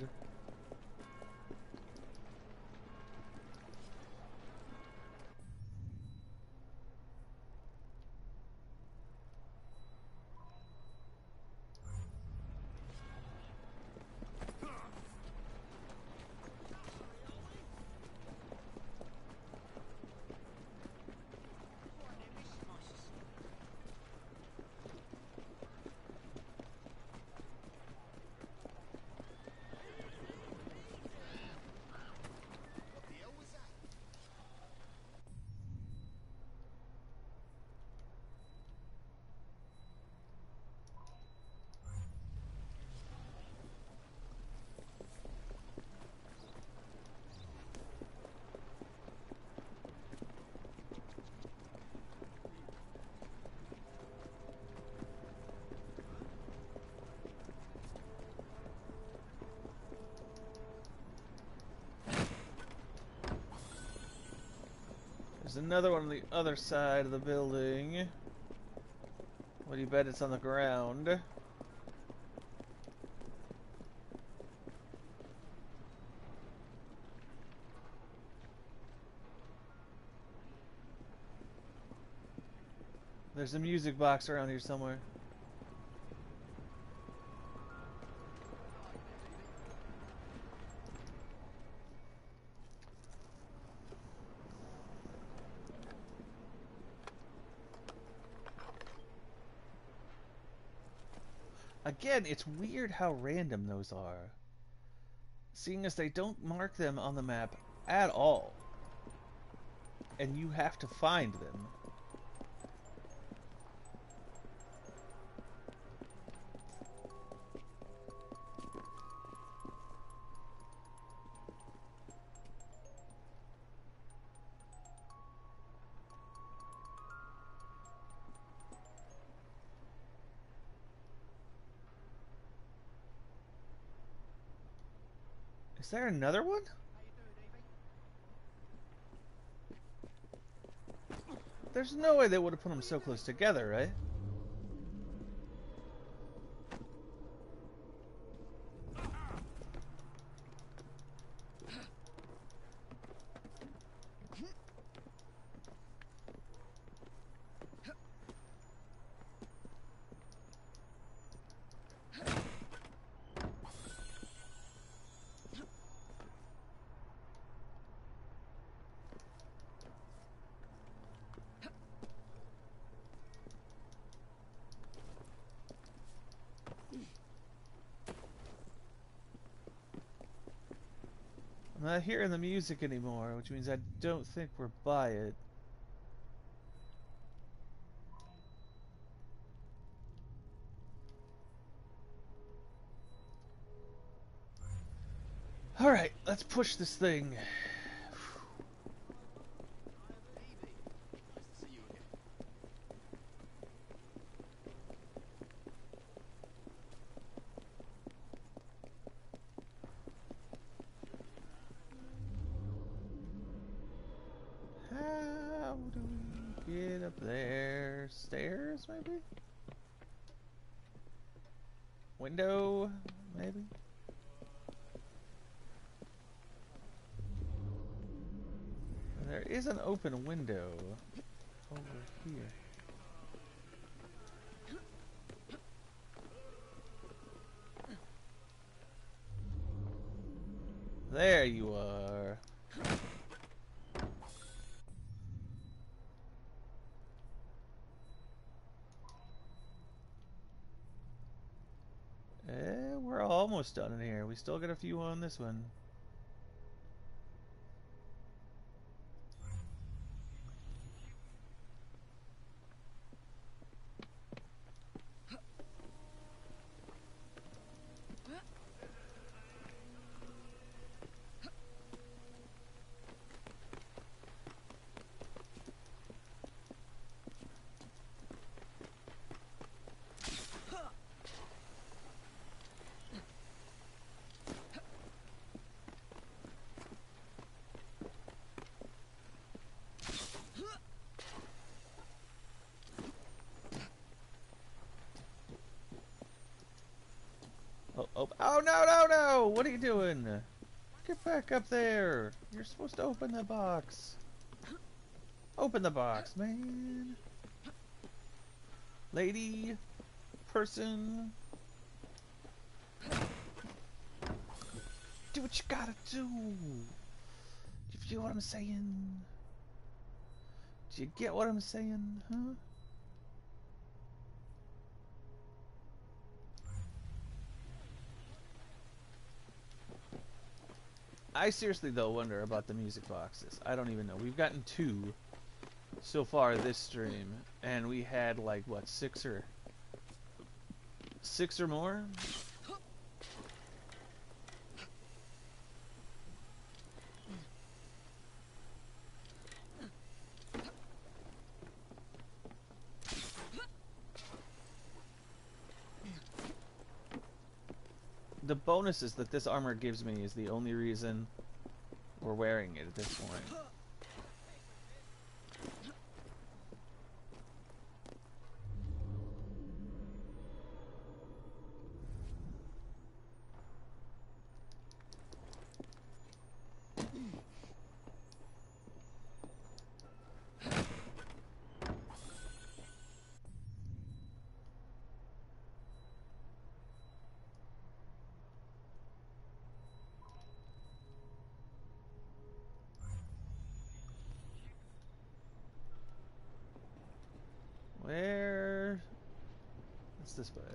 There's another one on the other side of the building. What do you bet it's on the ground? There's a music box around here somewhere. Again, it's weird how random those are, seeing as they don't mark them on the map at all, and you have to find them. Is there another one? There's no way they would have put them so close together, right? I'm not hearing the music anymore, which means I don't think we're by it. Alright, let's push this thing. How do we get up there? Stairs, maybe? Window, maybe? There is an open window over here. There you are. Eh, we're almost done in here. We still got a few on this one. Oh, oh, oh, no, no, no! What are you doing? Get back up there! You're supposed to open the box. Open the box, man. Lady. Person. Do what you gotta do. Do you feel what I'm saying? Do you get what I'm saying, huh? I seriously, though, wonder about the music boxes. I don't even know. We've gotten two so far this stream, and we had, like, what, six or... Six or more? The bonuses that this armor gives me is the only reason we're wearing it at this point. Where? What's this way?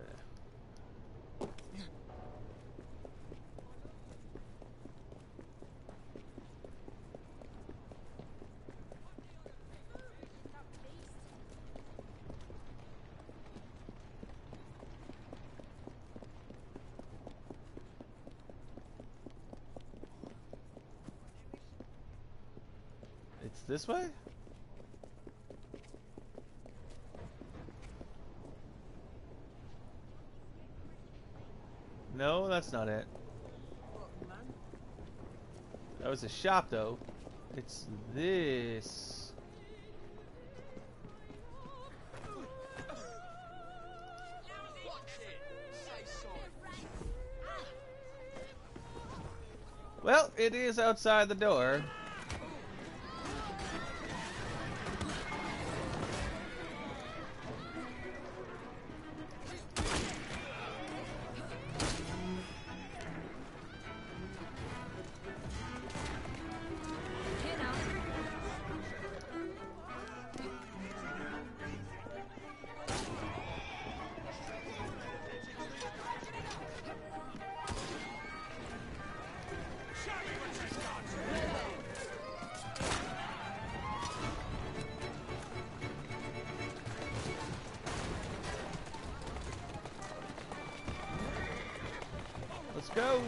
It's this way? No, that's not it. That was a shop, though. It's this. Well, it is outside the door. Let's go!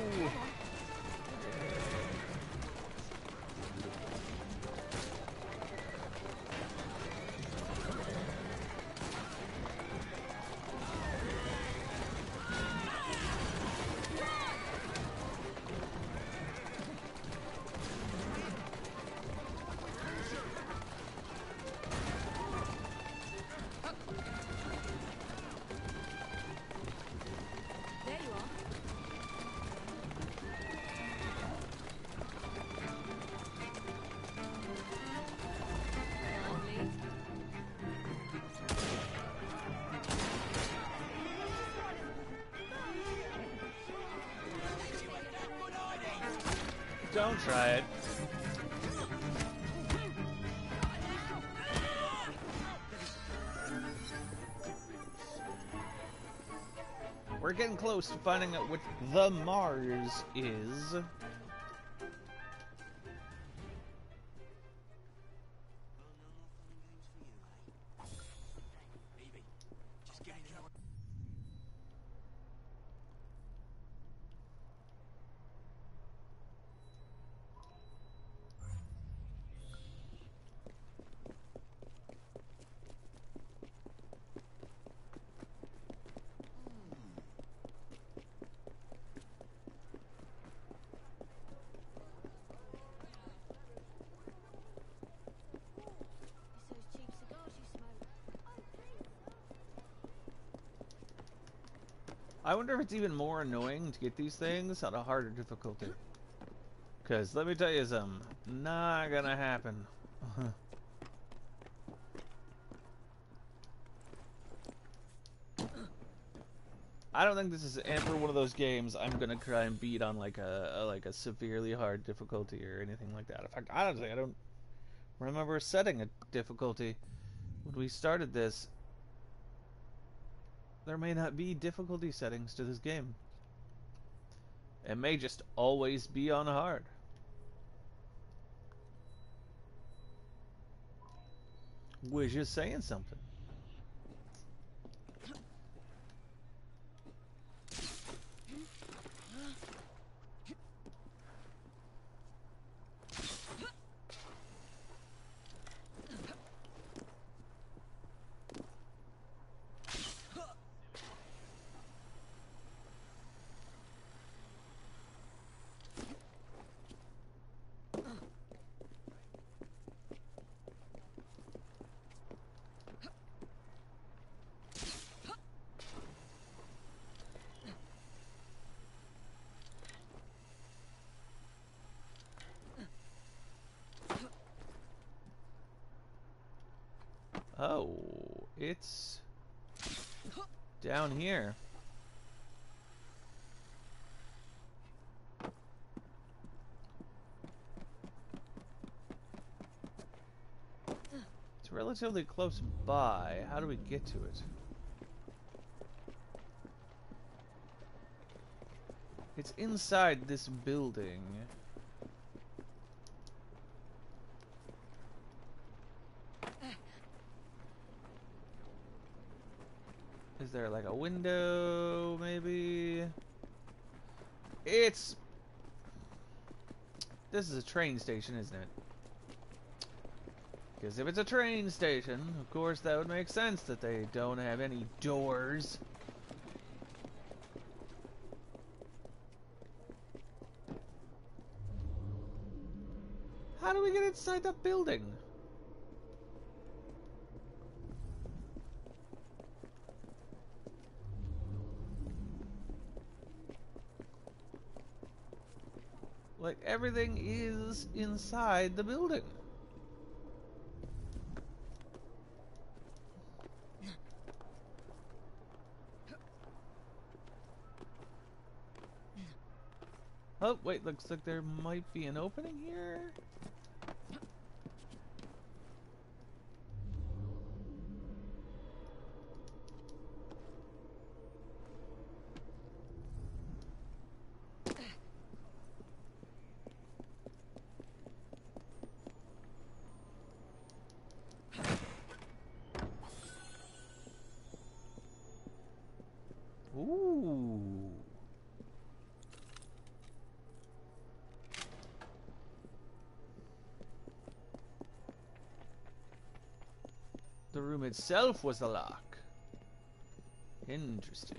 Don't try it. We're getting close to finding out what the Mars is. I wonder if it's even more annoying to get these things on a harder difficulty. Because let me tell you something, not gonna happen. I don't think this is ever one of those games I'm gonna try and beat on like a, a like a severely hard difficulty or anything like that. In fact, honestly, I don't remember setting a difficulty when we started this. There may not be difficulty settings to this game. It may just always be on hard. Which is saying something. Oh, it's down here. It's relatively close by. How do we get to it? It's inside this building. Is there like a window, maybe? It's... This is a train station, isn't it? Because if it's a train station, of course that would make sense that they don't have any doors. How do we get inside that building? Like, everything is inside the building. Oh, wait, looks like there might be an opening here. Ooh. The room itself was a lock. Interesting.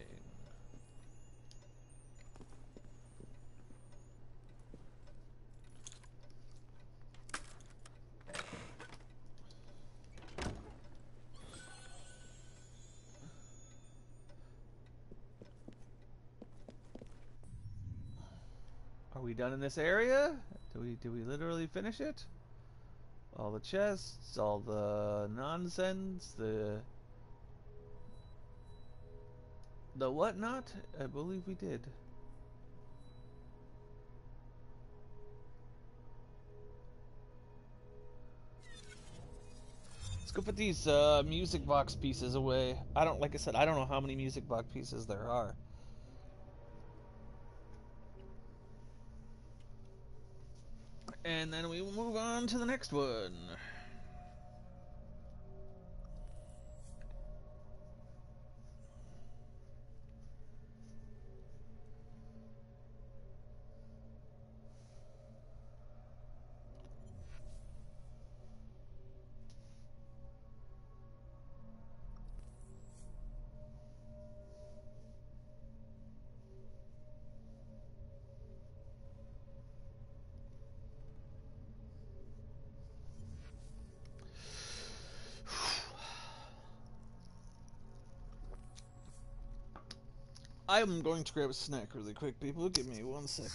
Are we done in this area? Do we do we literally finish it? All the chests, all the nonsense, the the whatnot? I believe we did. go put these uh, music box pieces away. I don't, like I said, I don't know how many music box pieces there are. And then we will move on to the next one. I'm going to grab a snack really quick, people. Give me one second.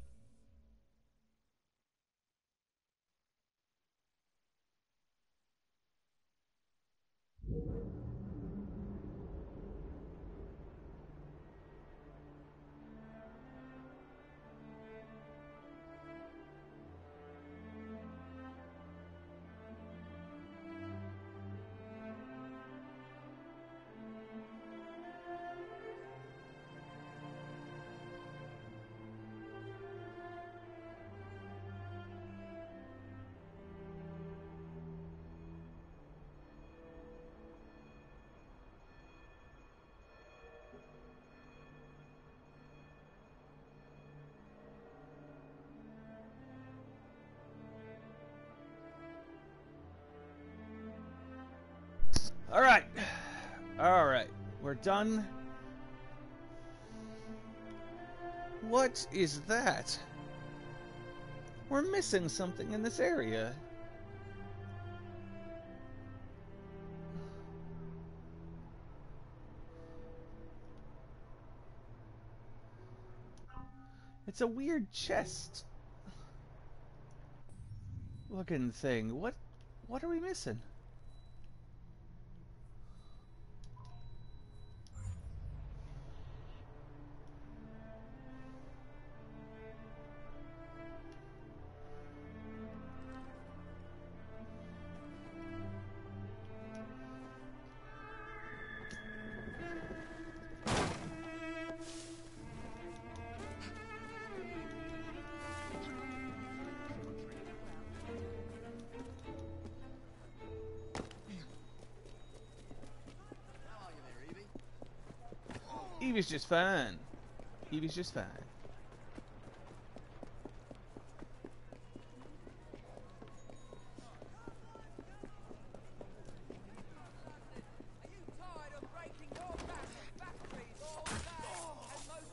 Alright. Alright. We're done. What is that? We're missing something in this area. It's a weird chest looking thing. What what are we missing? Evie's just fine. Evie's just fine. Are you tired of breaking your back on factories all day and most...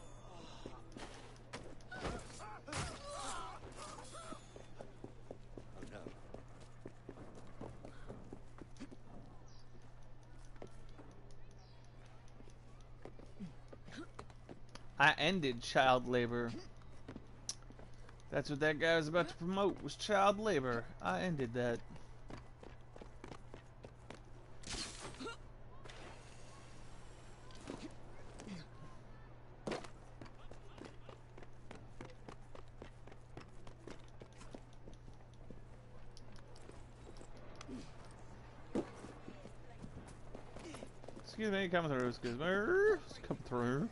Oh no. I ended child labor. That's what that guy was about to promote, was child labor. I ended that. Excuse me, come through, excuse me. Come through.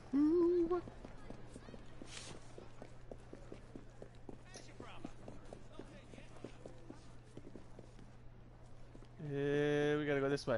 Uh, we gotta go this way.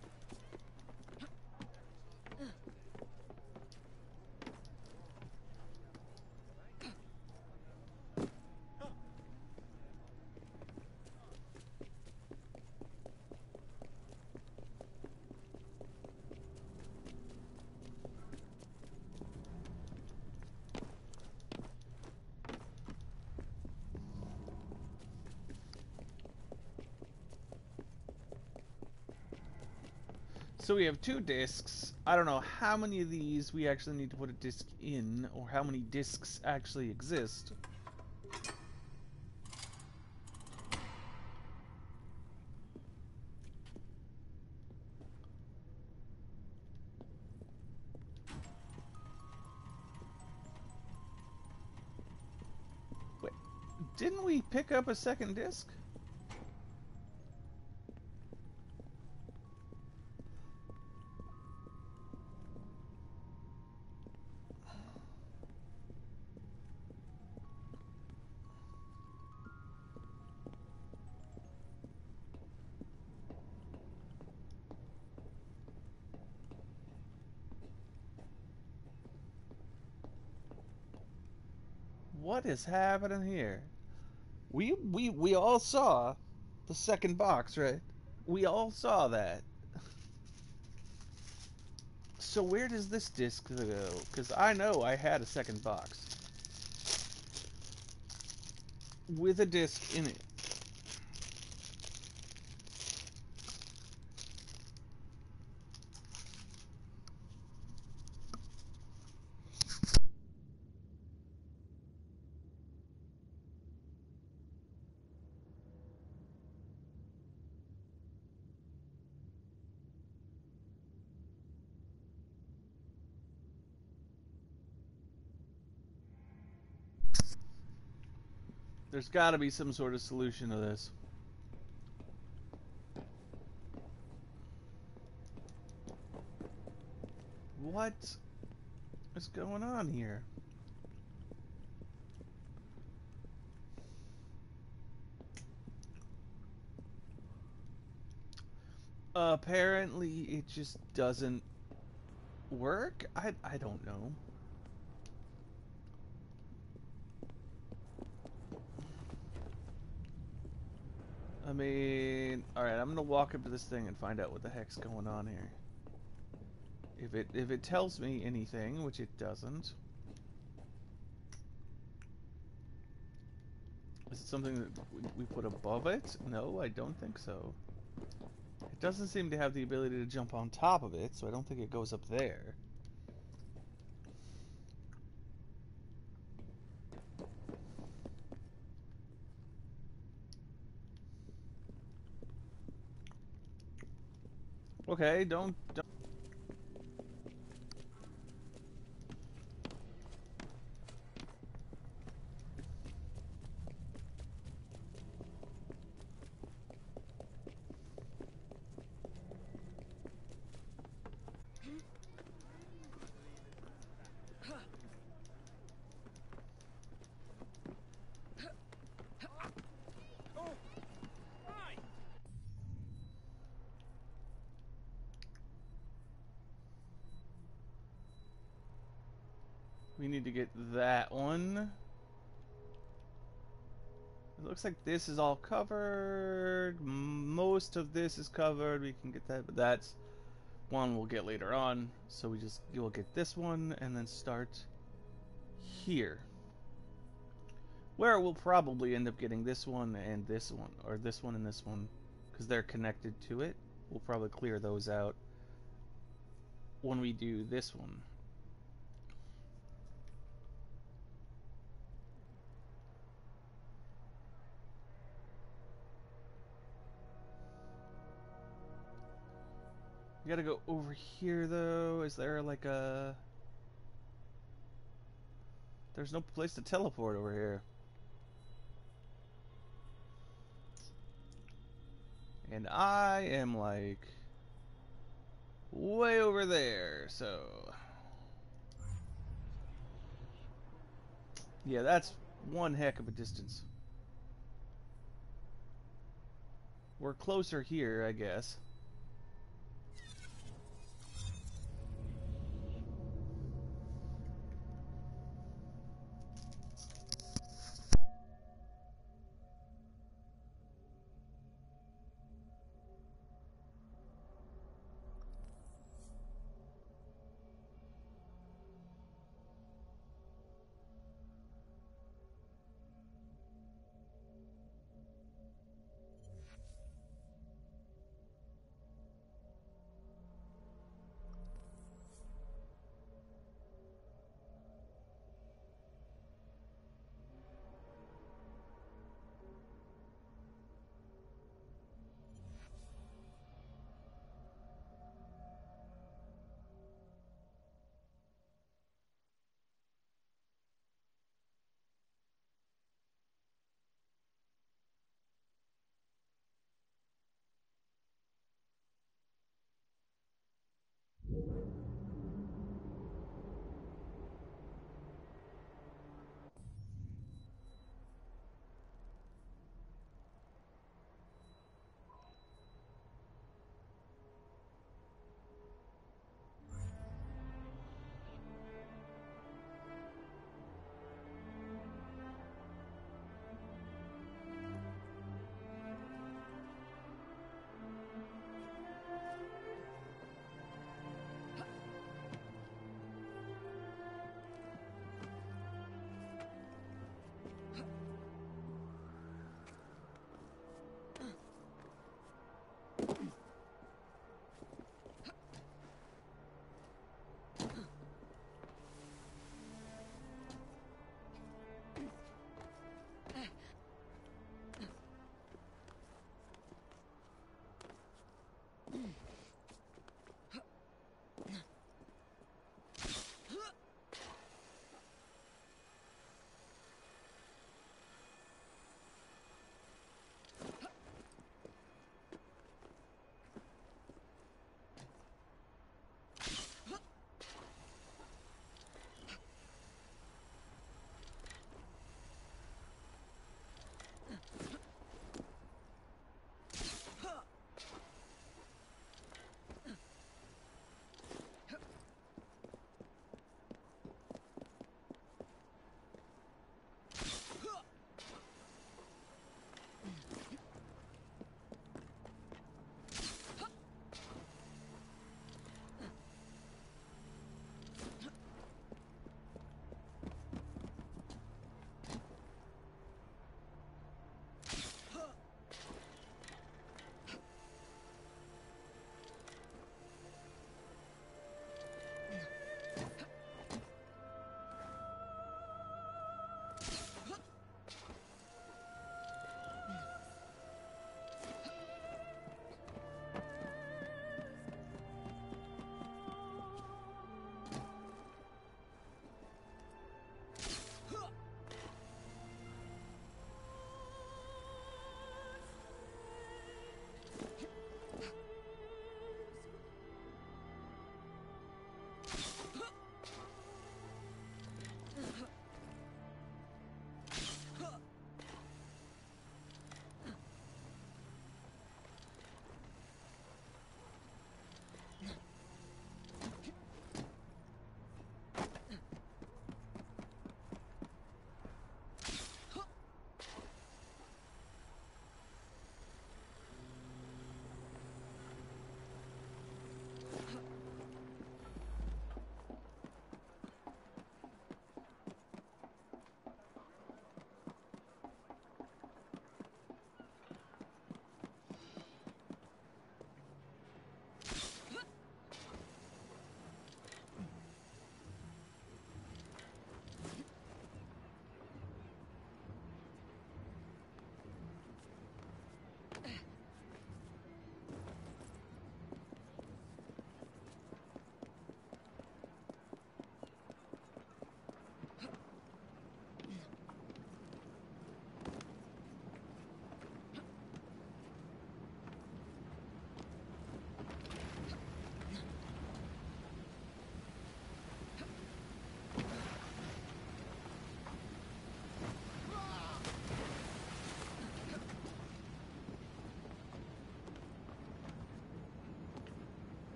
So we have two discs. I don't know how many of these we actually need to put a disc in, or how many discs actually exist. Wait, didn't we pick up a second disc? What is happening here? We we we all saw the second box, right? We all saw that. So where does this disc go? Because I know I had a second box with a disc in it. There's got to be some sort of solution to this. What is going on here? Apparently, it just doesn't work? I, I don't know. I mean, alright, I'm gonna walk up to this thing and find out what the heck's going on here. If it if it tells me anything, which it doesn't. Is it something that we put above it? No, I don't think so. It doesn't seem to have the ability to jump on top of it, so I don't think it goes up there. Okay, don't, don't. We need to get that one. It looks like this is all covered. Most of this is covered. We can get that, but that's one we'll get later on. So we just you'll get this one and then start here, where we'll probably end up getting this one and this one, or this one and this one, because they're connected to it. We'll probably clear those out when we do this one. We gotta go over here though. Is there like a... There's no place to teleport over here. And I am like way over there, so yeah, that's one heck of a distance. We're closer here, I guess.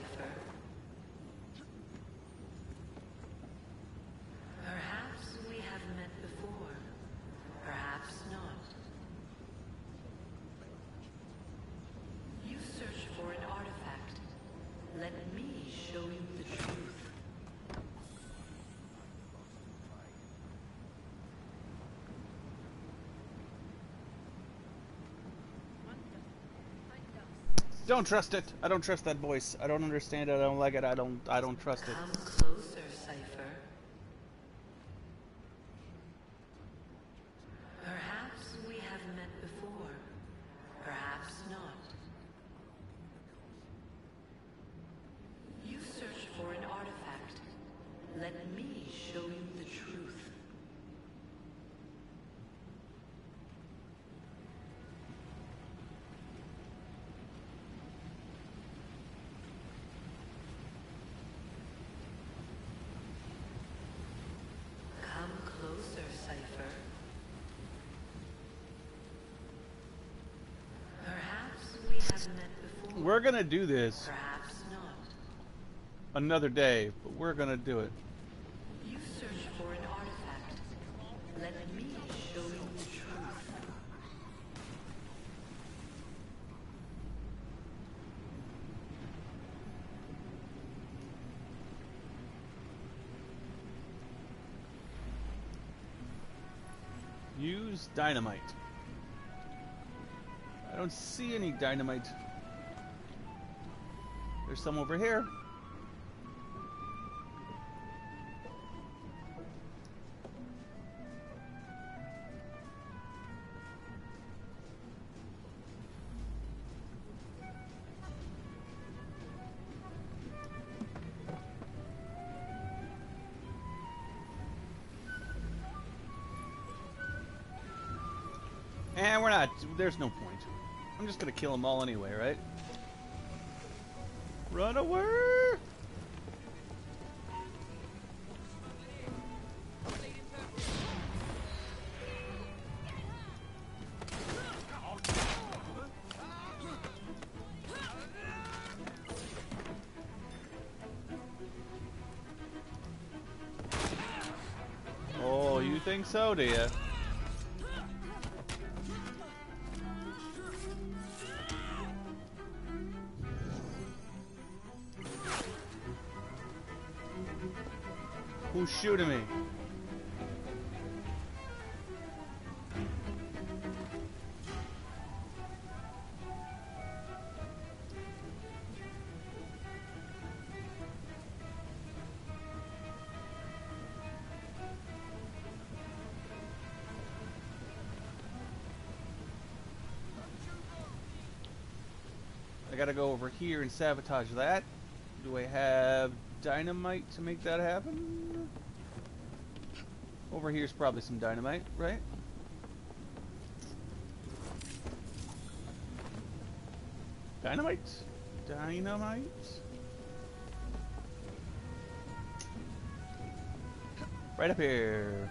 Cypher. Perhaps we have met before. Perhaps not. You search for an artifact. Let me show you the truth. Don't trust it. I don't trust that voice. I don't understand it. I don't like it. I don't. I don't trust it. Come closer, Cypher. Perhaps we have met before. Perhaps not. You search for an artifact. Let me show you the truth. Come closer, Cypher. Perhaps we have met before. We're gonna do this Perhaps not. another day, but we're gonna do it. You search for an artifact. Let me show you the truth. Use dynamite. I don't see any dynamite. There's some over here. And we're not. There's no point. I'm just gonna kill them all anyway, right? Run away! Oh, you think so, do you? Who's shooting me? I gotta go over here and sabotage that. Do I have dynamite to make that happen? Over here's probably some dynamite, right? Dynamite? Dynamite? Right up here.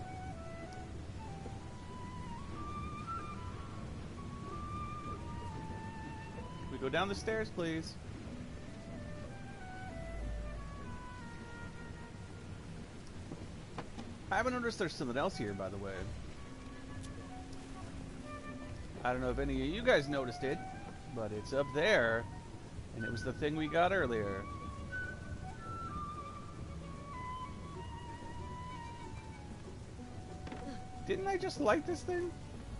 We go down the stairs, please. I haven't noticed there's something else here, by the way. I don't know if any of you guys noticed it, but it's up there, and it was the thing we got earlier. Didn't I just light this thing?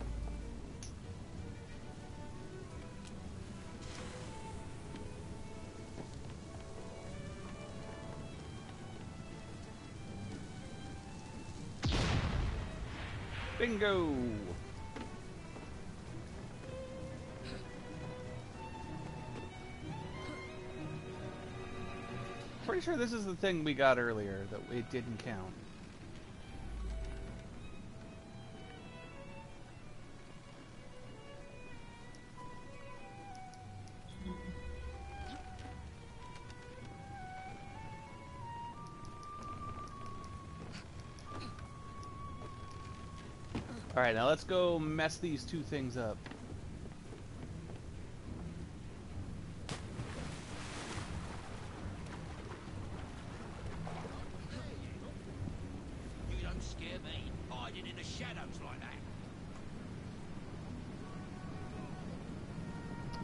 Bingo! Pretty sure this is the thing we got earlier that it didn't count. Alright, now let's go mess these two things up.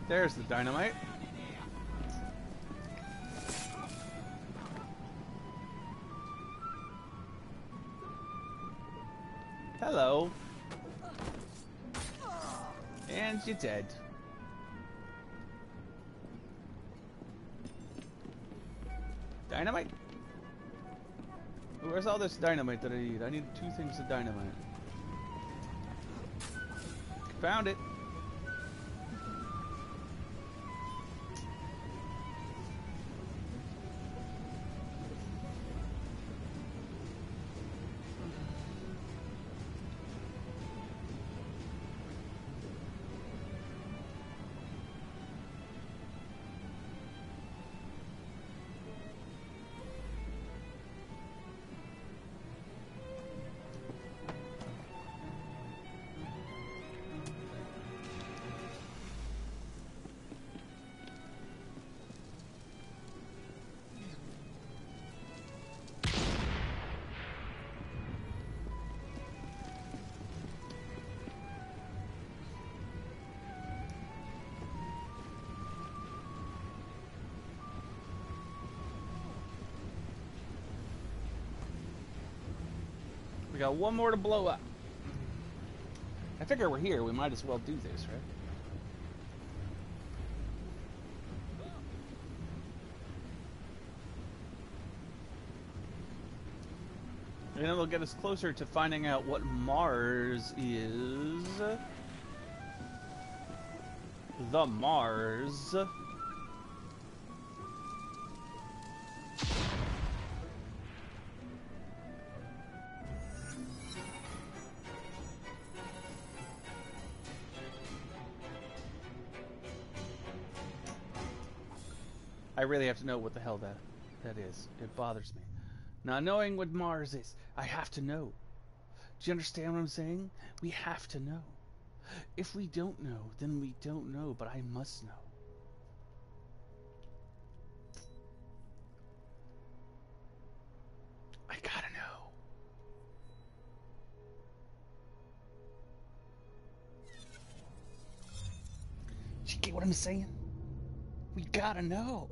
There's the dynamite. Hello. And you're dead. Dynamite? Where's all this dynamite that I need? I need two things of dynamite. Found it. We got one more to blow up. I figure we're here. We might as well do this, right? And it'll get us closer to finding out what Mars is. The Mars. I really have to know what the hell that that is. It bothers me. Not knowing what Mars is, I have to know. Do you understand what I'm saying? We have to know. If we don't know, then we don't know, but I must know. I gotta know. You get what I'm saying? We gotta know.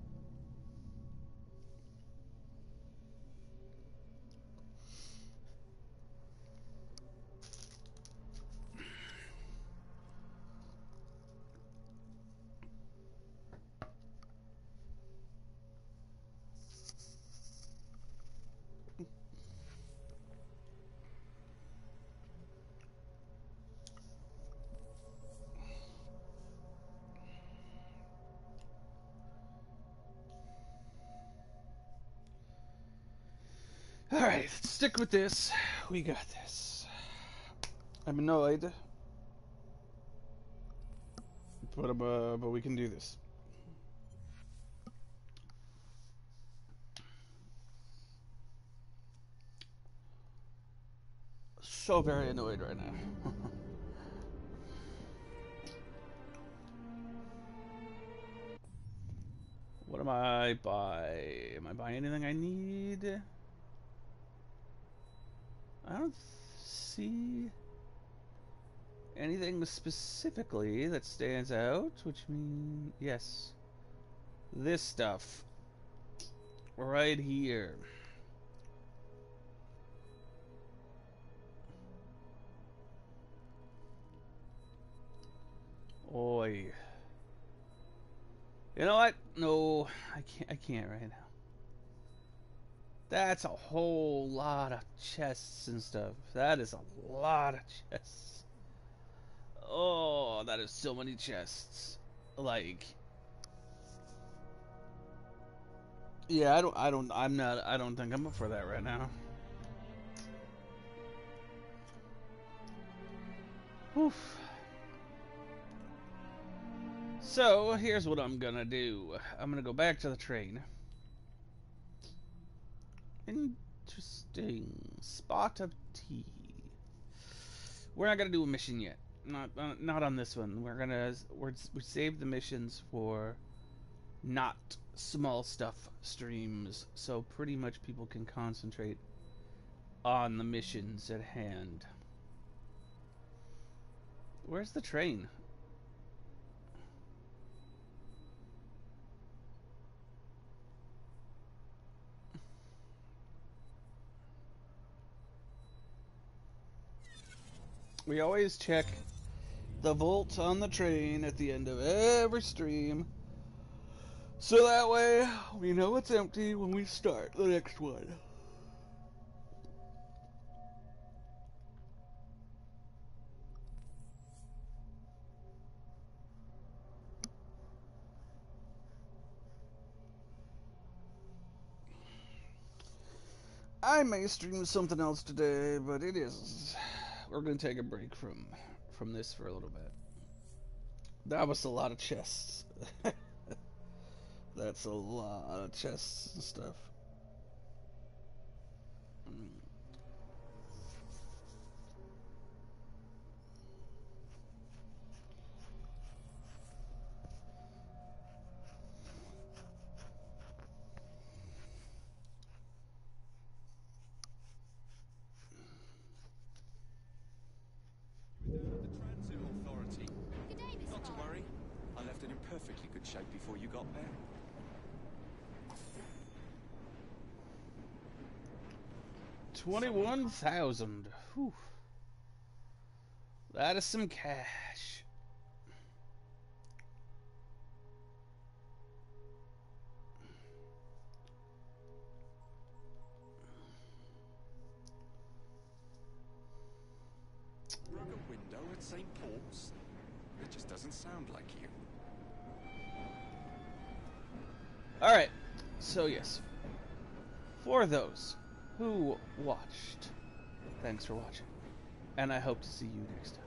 Alright, stick with this. We got this. I'm annoyed. But, uh, but we can do this. So very annoyed right now. What am I buy? Am I buying anything I need? I don't see anything specifically that stands out, which means, yes, this stuff right here. Oi. You know what? No, I can't. I can't right now. That's a whole lot of chests and stuff. That is a lot of chests. Oh, that is so many chests. Like, yeah, I don't, I don't, I'm not, I don't think I'm up for that right now. Oof. So, here's what I'm gonna do. I'm gonna go back to the train. Interesting. Spot of tea. We're not gonna do a mission yet. Not uh, not on this one. We're gonna we're, we save the missions for not small stuff streams, so pretty much people can concentrate on the missions at hand. Where's the train? We always check the volt on the train at the end of every stream, so that way we know it's empty when we start the next one. I may stream something else today, but it is... We're going to take a break from from this for a little bit. That was a lot of chests. That's a lot of chests and stuff. Mm. You were down at the Transit Authority. Good day, Mister Not to Bond. worry. I left it in perfectly good shape before you got there. twenty-one thousand. Whew. That is some cash. Broke a window at Saint Paul's? It just doesn't sound like you. Alright, so yes. For those who watched, thanks for watching. And I hope to see you next time.